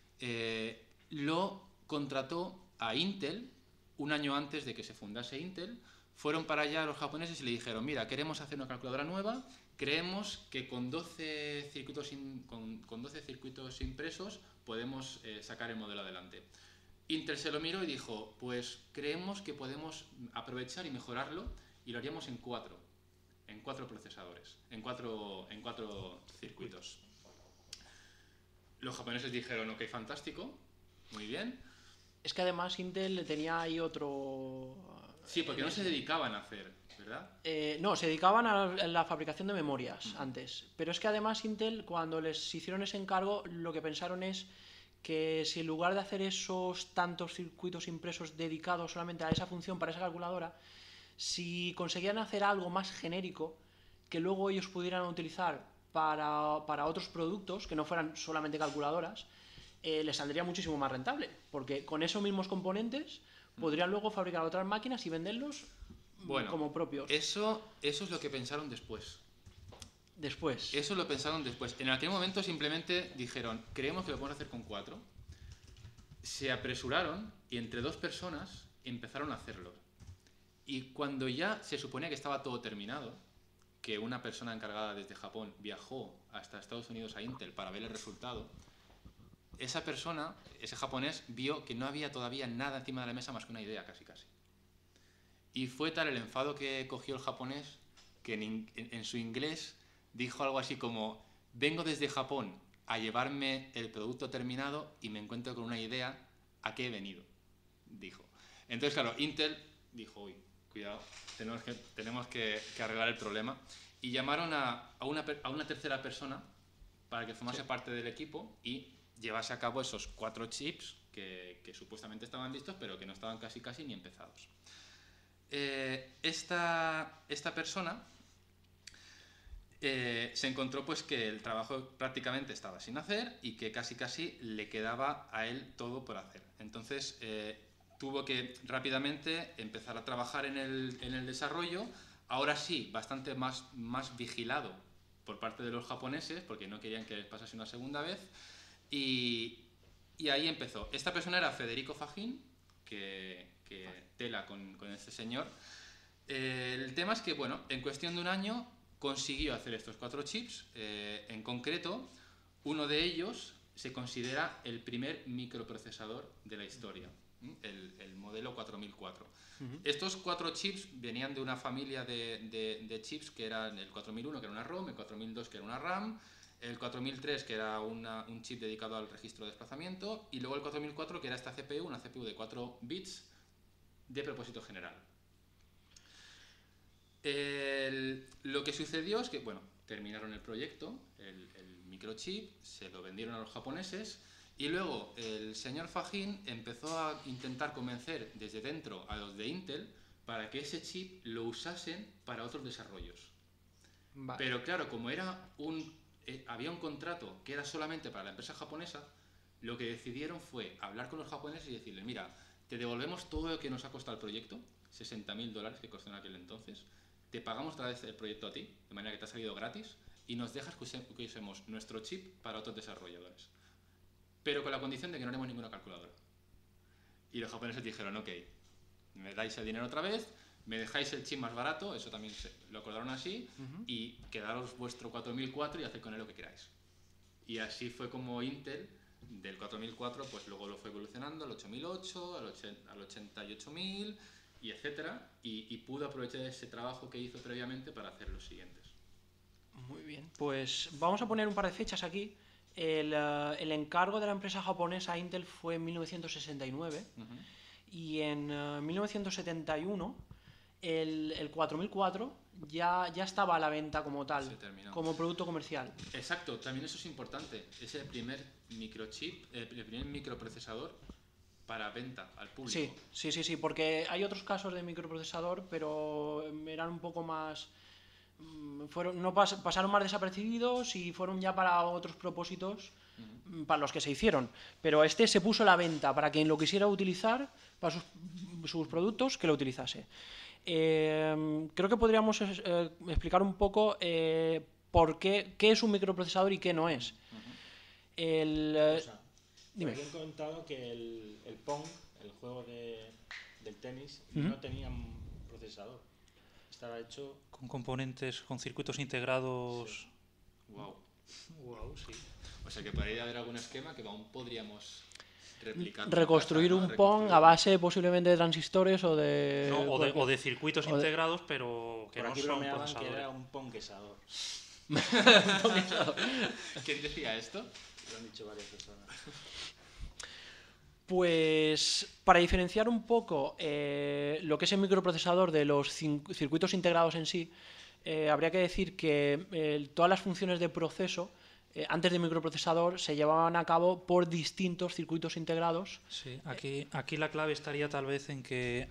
lo contrató a Intel un año antes de que se fundase Intel. Fueron para allá los japoneses y le dijeron, mira, queremos hacer una calculadora nueva, creemos que con 12 circuitos, con 12 circuitos impresos podemos sacar el modelo adelante. Intel se lo miró y dijo, pues creemos que podemos aprovechar y mejorarlo y lo haríamos en cuatro procesadores, en cuatro circuitos. Los japoneses dijeron, ok, fantástico, muy bien. Es que además Intel tenía ahí otro... Sí, porque no se dedicaban a hacer, ¿verdad? No, se dedicaban a la fabricación de memorias antes. Pero es que además Intel, cuando les hicieron ese encargo, lo que pensaron es que si en lugar de hacer esos tantos circuitos impresos dedicados solamente a esa función, para esa calculadora, si conseguían hacer algo más genérico que luego ellos pudieran utilizar para otros productos, que no fueran solamente calculadoras, les saldría muchísimo más rentable, porque con esos mismos componentes podrían luego fabricar otras máquinas y venderlos como propios. Eso es lo que pensaron después. Después. Eso lo pensaron después. En aquel momento simplemente dijeron, creemos que lo podemos hacer con 4. Se apresuraron y entre 2 personas empezaron a hacerlo. Y cuando ya se suponía que estaba todo terminado, que una persona encargada desde Japón viajó hasta Estados Unidos a Intel para ver el resultado, esa persona, ese japonés, vio que no había todavía nada encima de la mesa más que una idea, casi casi. Y fue tal el enfado que cogió el japonés que en su inglés dijo algo así como, vengo desde Japón a llevarme el producto terminado y me encuentro con una idea, ¿a qué he venido?, dijo. Entonces, claro, Intel dijo, uy, cuidado, tenemos que arreglar el problema, y llamaron a una tercera persona para que formase parte del equipo y llevase a cabo esos 4 chips que supuestamente estaban listos, pero que no estaban casi ni empezados. Esta persona se encontró pues que el trabajo prácticamente estaba sin hacer y que casi le quedaba a él todo por hacer. Entonces tuvo que rápidamente empezar a trabajar en el desarrollo, ahora sí, bastante más vigilado por parte de los japoneses, porque no querían que les pasase una segunda vez, y ahí empezó. Esta persona era Federico Fajín, que tela con este señor. El tema es que, bueno, en cuestión de un año consiguió hacer estos 4 chips. En concreto, uno de ellos se considera el primer microprocesador de la historia, el modelo 4004. Estos 4 chips venían de una familia de chips que eran el 4001, que era una ROM, el 4002, que era una RAM, el 4003, que era un chip dedicado al registro de desplazamiento, y luego el 4004, que era esta CPU, una CPU de 4 bits de propósito general. Lo que sucedió es que, bueno, terminaron el proyecto, el microchip, se lo vendieron a los japoneses, y luego el señor Fajín empezó a intentar convencer desde dentro a los de Intel para que ese chip lo usasen para otros desarrollos. Vale. Pero claro, como era había un contrato que era solamente para la empresa japonesa, lo que decidieron fue hablar con los japoneses y decirle, mira, te devolvemos todo lo que nos ha costado el proyecto, $60.000 que costó en aquel entonces, te pagamos otra vez el proyecto a ti, de manera que te ha salido gratis, y nos dejas que usemos nuestro chip para otros desarrolladores. Pero con la condición de que no haremos ninguna calculadora. Y los japoneses dijeron, ok, me dais el dinero otra vez, me dejáis el chip más barato, eso también lo acordaron así, y quedaros vuestro 4004 y haced con él lo que queráis. Y así fue como Intel, del 4004, pues luego lo fue evolucionando al 8008, al 88000, y etcétera, y pudo aprovechar ese trabajo que hizo previamente para hacer los siguientes. Muy bien, pues vamos a poner un par de fechas aquí. El encargo de la empresa japonesa Intel fue en 1969 y en 1971 el 4004 ya estaba a la venta como tal, como producto comercial. Exacto, también eso es importante. Es el primer microchip, el primer microprocesador para venta al público. Sí, porque hay otros casos de microprocesador, pero eran un poco más... pasaron más desapercibidos y fueron ya para otros propósitos para los que se hicieron, pero este se puso a la venta para quien lo quisiera utilizar, para sus productos, que lo utilizase. Creo que podríamos explicar un poco por qué es un microprocesador y qué no es. Me habían comentado que el Pong, el juego del tenis, no tenía un procesador. Estaba hecho con componentes, con circuitos integrados. Sí. Wow. Wow, sí. O sea que para ir a ver algún esquema que aún podríamos replicar. Reconstruir un Pong a base posiblemente de transistores o de... No, o de circuitos integrados, pero que por no aquí son bromeaban procesadores. que era un Ponguesador. ¿Quién decía esto? Lo han dicho varias personas. Pues para diferenciar un poco lo que es el microprocesador de los circuitos integrados en sí, habría que decir que todas las funciones de proceso antes del microprocesador se llevaban a cabo por distintos circuitos integrados. Sí, aquí la clave estaría tal vez en que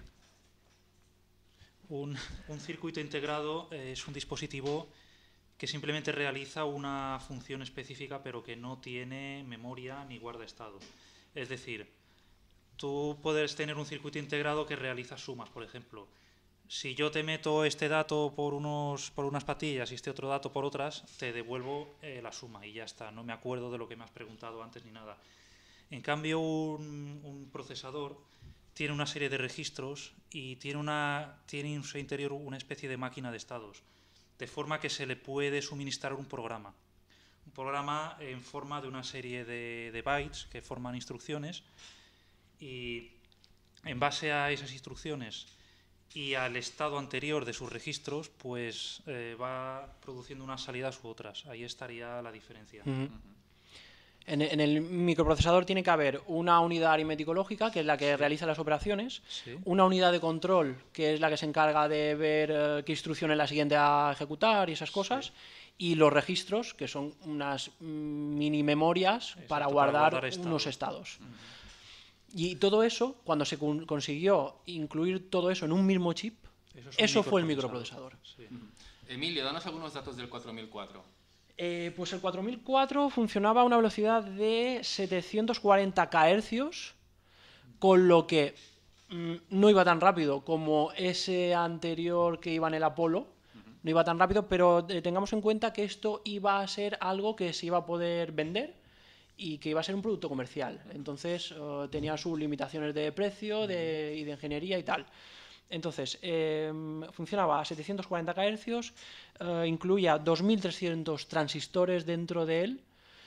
un circuito integrado es un dispositivo que simplemente realiza una función específica pero que no tiene memoria ni guarda estado. Es decir, tú puedes tener un circuito integrado que realiza sumas, por ejemplo. Si yo te meto este dato por unas patillas y este otro dato por otras, te devuelvo la suma y ya está. No me acuerdo de lo que me has preguntado antes ni nada. En cambio, un procesador tiene una serie de registros y tiene en su interior una especie de máquina de estados, de forma que se le puede suministrar un programa. Un programa en forma de una serie de bytes que forman instrucciones y en base a esas instrucciones y al estado anterior de sus registros, pues va produciendo unas salidas u otras. Ahí estaría la diferencia. En el microprocesador tiene que haber una unidad aritmético lógica, que es la que realiza las operaciones, Sí. una unidad de control, que es la que se encarga de ver qué instrucción es la siguiente a ejecutar y esas cosas, y los registros, que son unas mini memorias Exacto, para para guardar guardar unos estados. estados. Y todo eso, cuando se consiguió incluir todo eso en un mismo chip, eso fue el microprocesador. Sí. Emilio, danos algunos datos del 4004. Pues el 4004 funcionaba a una velocidad de 740 kHz, con lo que no iba tan rápido como ese anterior que iba en el Apolo, no iba tan rápido, pero tengamos en cuenta que esto iba a ser algo que se iba a poder vender y que iba a ser un producto comercial. Entonces tenía sus limitaciones de precio y de ingeniería y tal. Entonces, funcionaba a 740 Hz, incluía 2300 transistores dentro de él,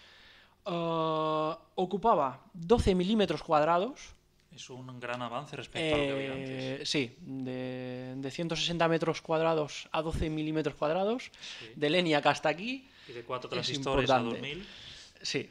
ocupaba 12 milímetros cuadrados. Es un gran avance respecto a lo que había antes. Sí, de 160 metros cuadrados a 12 milímetros cuadrados, Sí. del ENIAC hasta aquí. Y de 4 es transistores a importante. 2000. Sí.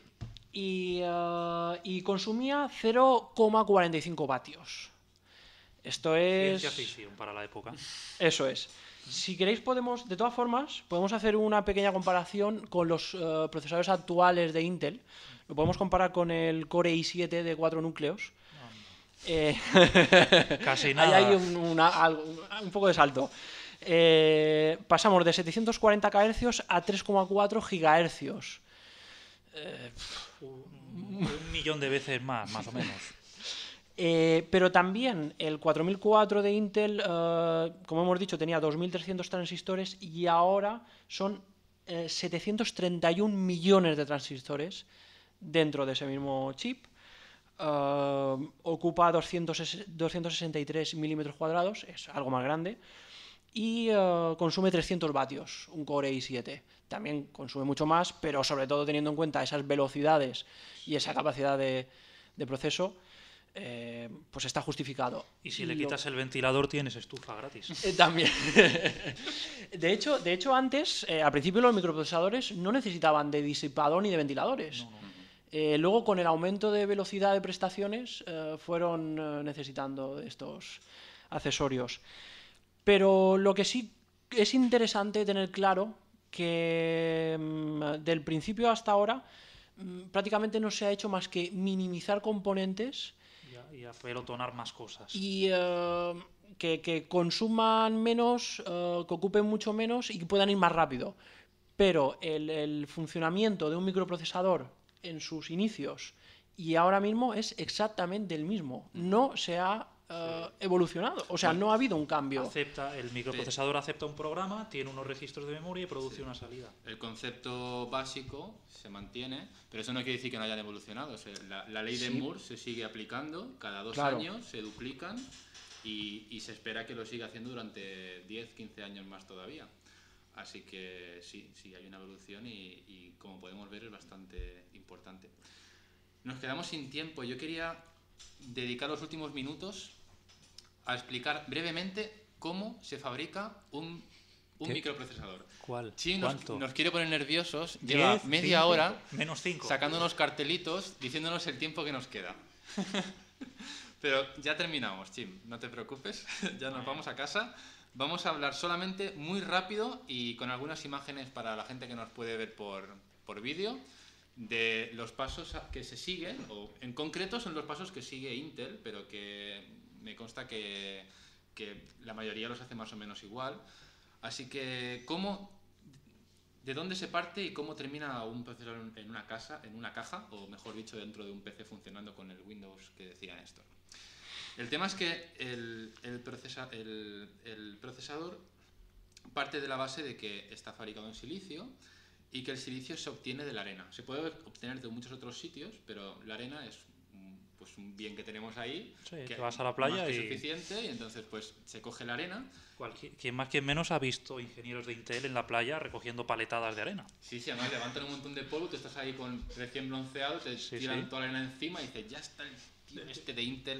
Y consumía 0,45 vatios. Esto es... Ciencia ficción para la época. Eso es. Si queréis podemos, de todas formas, podemos hacer una pequeña comparación con los procesadores actuales de Intel. Lo podemos comparar con el Core i7 de 4 núcleos. Casi Ahí nada. hay un poco de salto. Pasamos de 740 Hz a 3,4 GHz. Un millón de veces más o menos. Pero también el 4004 de Intel, como hemos dicho, tenía 2300 transistores y ahora son 731 millones de transistores dentro de ese mismo chip. Ocupa 263 milímetros cuadrados, es algo más grande, y consume 300 vatios, un Core i7. También consume mucho más, pero sobre todo teniendo en cuenta esas velocidades y esa capacidad de proceso, pues está justificado. Y si le quitas el ventilador tienes estufa gratis. También. De hecho antes, al principio los microprocesadores no necesitaban de disipador ni de ventiladores. No. Luego con el aumento de velocidad de prestaciones fueron necesitando estos accesorios. Pero lo que sí es interesante tener claro que del principio hasta ahora prácticamente no se ha hecho más que minimizar componentes Y apelotonar más cosas. y que consuman menos, que ocupen mucho menos y que puedan ir más rápido. Pero el funcionamiento de un microprocesador en sus inicios y ahora mismo es exactamente el mismo. No se ha evolucionado, o sea, no ha habido un cambio. El microprocesador acepta un programa, tiene unos registros de memoria y produce una salida. El concepto básico se mantiene, pero eso no quiere decir que no hayan evolucionado. O sea, la ley de Moore se sigue aplicando, cada 2 años se duplican y se espera que lo siga haciendo durante 10, 15 años más todavía. Así que sí, hay una evolución y como podemos ver es bastante importante. Nos quedamos sin tiempo. Yo quería dedicar los últimos minutos a explicar brevemente cómo se fabrica un microprocesador. ¿Cuál? Sí, ¿Cuánto? nos quiere poner nerviosos. 10, Lleva media 5, hora menos 5. sacándonos cartelitos, diciéndonos el tiempo que nos queda. Pero ya terminamos, Chim, no te preocupes, ya nos vamos a casa. Vamos a hablar solamente muy rápido y con algunas imágenes para la gente que nos puede ver por vídeo de los pasos que se siguen, o en concreto son los pasos que sigue Intel, pero que me consta que la mayoría los hace más o menos igual. Así que, ¿de dónde se parte y cómo termina un procesador en una caja, o mejor dicho, dentro de un PC funcionando con el Windows que decía Néstor? El tema es que el procesador parte de la base de que está fabricado en silicio y que el silicio se obtiene de la arena. Se puede obtener de muchos otros sitios, pero la arena es pues un bien que tenemos ahí, Sí, que te vas a la playa más que y suficiente, y entonces pues se coge la arena. Quien más quien menos ha visto ingenieros de Intel en la playa recogiendo paletadas de arena. Sí, además levantan un montón de polvo, tú estás ahí con recién bronceado, te tiran toda la arena encima y dices, ya está el tío este de Intel.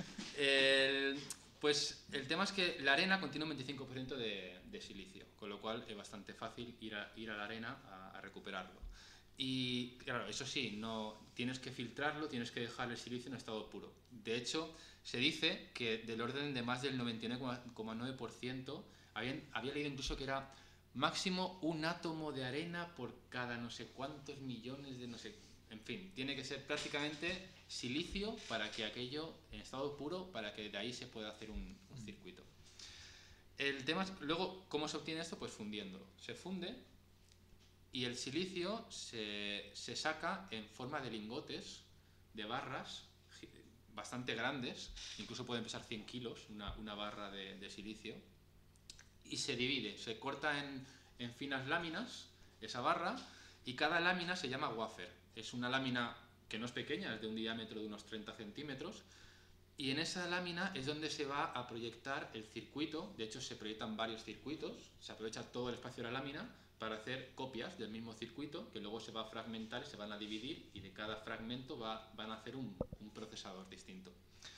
Pues el tema es que la arena contiene un 25% de silicio, con lo cual es bastante fácil ir a la arena a recuperarlo. Y claro, eso sí, no tienes que filtrarlo, tienes que dejar el silicio en estado puro. De hecho, se dice que del orden de más del 99,9%, había leído incluso que era máximo un átomo de arena por cada no sé cuántos millones de no sé... En fin, tiene que ser prácticamente silicio para que aquello, en estado puro, para que de ahí se pueda hacer un circuito. El tema es, luego, ¿cómo se obtiene esto? Pues fundiéndolo. Se funde y el silicio se saca en forma de lingotes, de barras bastante grandes, incluso pueden pesar 100 kilos una barra de silicio, y se divide, se corta en finas láminas esa barra, y cada lámina se llama wafer. Es una lámina que no es pequeña, es de un diámetro de unos 30 centímetros, y en esa lámina es donde se va a proyectar el circuito. De hecho, se proyectan varios circuitos, se aprovecha todo el espacio de la lámina para hacer copias del mismo circuito, que luego se va a fragmentar y se van a dividir, y de cada fragmento van a hacer un procesador distinto.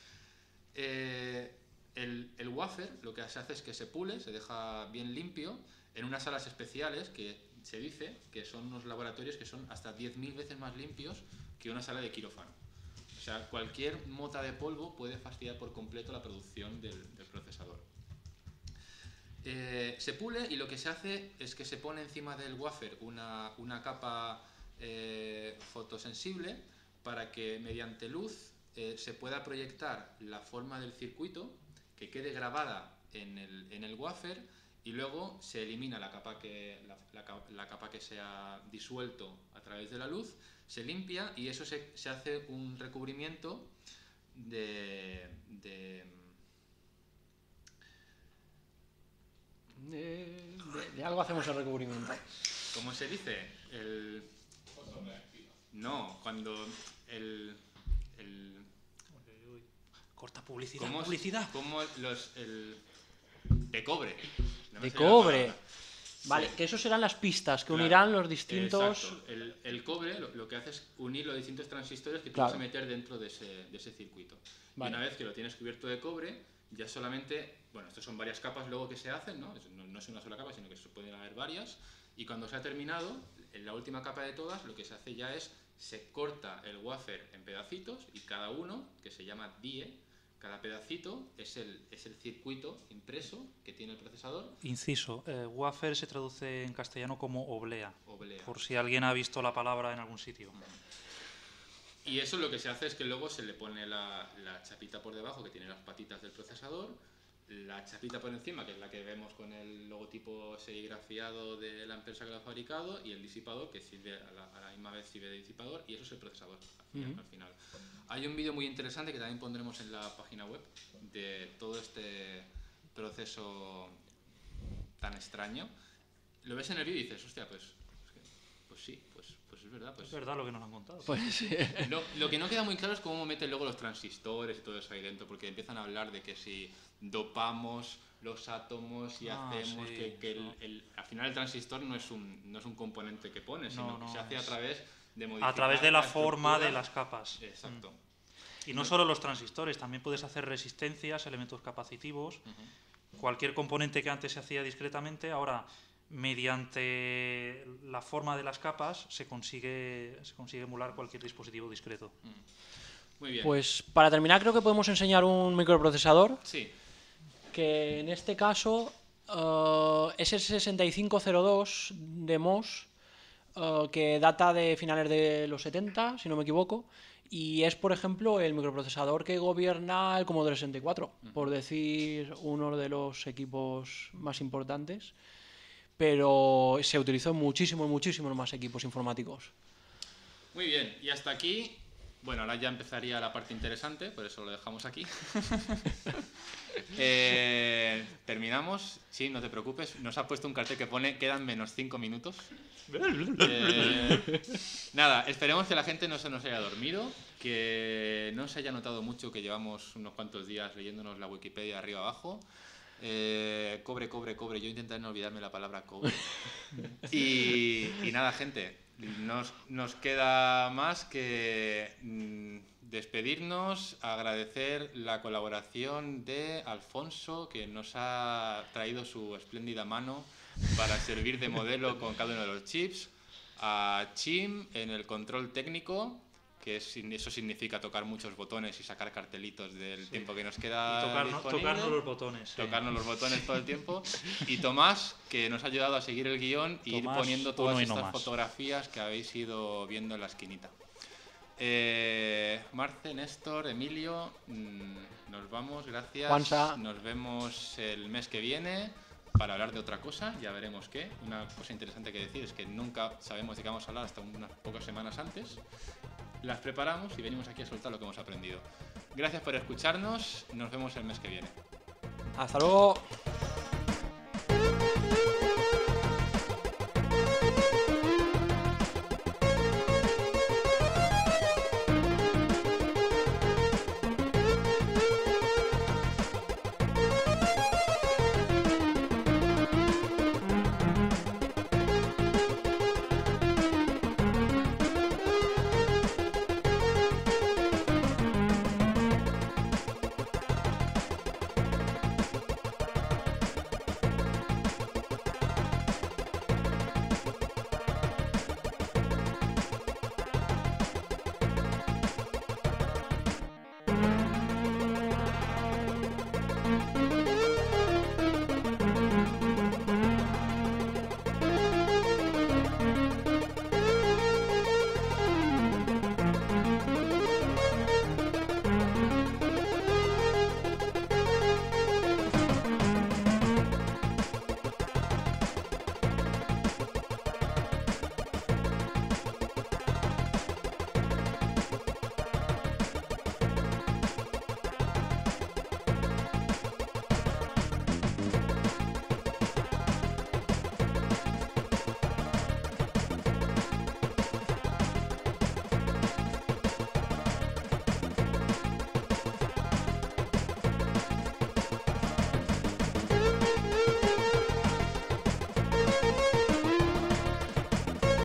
El wafer lo que se hace es que se pule, se deja bien limpio en unas salas especiales que se dice que son unos laboratorios que son hasta 10.000 veces más limpios que una sala de quirófano. O sea, cualquier mota de polvo puede fastidiar por completo la producción del procesador. Se pule y lo que se hace es que se pone encima del wafer una capa fotosensible para que mediante luz se pueda proyectar la forma del circuito, que quede grabada en el wafer, y luego se elimina la capa que se ha disuelto a través de la luz, se limpia y eso se hace un recubrimiento de algo hacemos el recubrimiento. ¿Cómo se dice? No, cuando Corta publicidad. ¿Cómo de cobre? No De sé la cobre. palabra. Vale, Sí. que esos serán las pistas que Claro, unirán los distintos... Exacto. El cobre lo que hace es unir los distintos transistores que tú Claro. vas a meter dentro de ese circuito. Vale. Y una vez que lo tienes cubierto de cobre, ya solamente... Bueno, estos son varias capas luego que se hacen, ¿no? No es una sola capa, sino que se pueden haber varias. Y cuando se ha terminado, en la última capa de todas, lo que se hace ya es se corta el wafer en pedacitos, y cada uno, que se llama die, cada pedacito es el circuito impreso que tiene el procesador. Inciso, wafer se traduce en castellano como oblea, Oblea. por si alguien ha visto la palabra en algún sitio. Y eso lo que se hace es que luego se le pone la chapita por debajo que tiene las patitas del procesador, la chapita por encima, que es la que vemos con el logotipo serigrafiado de la empresa que lo ha fabricado, y el disipador, que sirve a la misma vez sirve de disipador, y eso es el procesador al final. Hay un vídeo muy interesante que también pondremos en la página web de todo este proceso tan extraño. Lo ves en el vídeo y dices, hostia, pues sí, pues es verdad. Pues es verdad lo que nos han contado. Pues sí. Lo que no queda muy claro es cómo meten luego los transistores y todo eso ahí dentro, porque empiezan a hablar de que si dopamos los átomos y hacemos sí, que al final el transistor no es un componente que pone, sino que se hace a través de a través de la forma estructura. de las capas. Exacto. Y no solo los transistores, también puedes hacer resistencias, elementos capacitivos. Cualquier componente que antes se hacía discretamente, ahora mediante la forma de las capas se consigue emular cualquier dispositivo discreto. Muy bien. Pues para terminar creo que podemos enseñar un microprocesador. Sí. Que en este caso es el 6502 de MOS, que data de finales de los 70, si no me equivoco, y es, por ejemplo, el microprocesador que gobierna el Commodore 64, por decir uno de los equipos más importantes, pero se utilizó en muchísimos más equipos informáticos. Muy bien, y hasta aquí. Bueno, ahora ya empezaría la parte interesante, por eso lo dejamos aquí. Terminamos. Sí, no te preocupes. Nos ha puesto un cartel que pone quedan menos 5 minutos. Nada, esperemos que la gente no se nos haya dormido, que no se haya notado mucho que llevamos unos cuantos días leyéndonos la Wikipedia arriba abajo. Cobre. Yo intentaré no olvidarme la palabra cobre. Y nada, gente. Nos queda más que despedirnos, agradecer la colaboración de Alfonso, que nos ha traído su espléndida mano para servir de modelo con cada uno de los chips, a Chim en el control técnico, que eso significa tocar muchos botones y sacar cartelitos del tiempo que nos queda Tocarnos los botones. Tocarnos los botones todo el tiempo. Y Tomás, que nos ha ayudado a seguir el guión y ir poniendo todas estas fotografías que habéis ido viendo en la esquinita. Marce, Néstor, Emilio, nos vamos, gracias. Juansa. Nos vemos el mes que viene para hablar de otra cosa, ya veremos qué. Una cosa interesante que decir es que nunca sabemos de qué vamos a hablar hasta unas pocas semanas antes. Las preparamos y venimos aquí a soltar lo que hemos aprendido. Gracias por escucharnos, nos vemos el mes que viene. Hasta luego.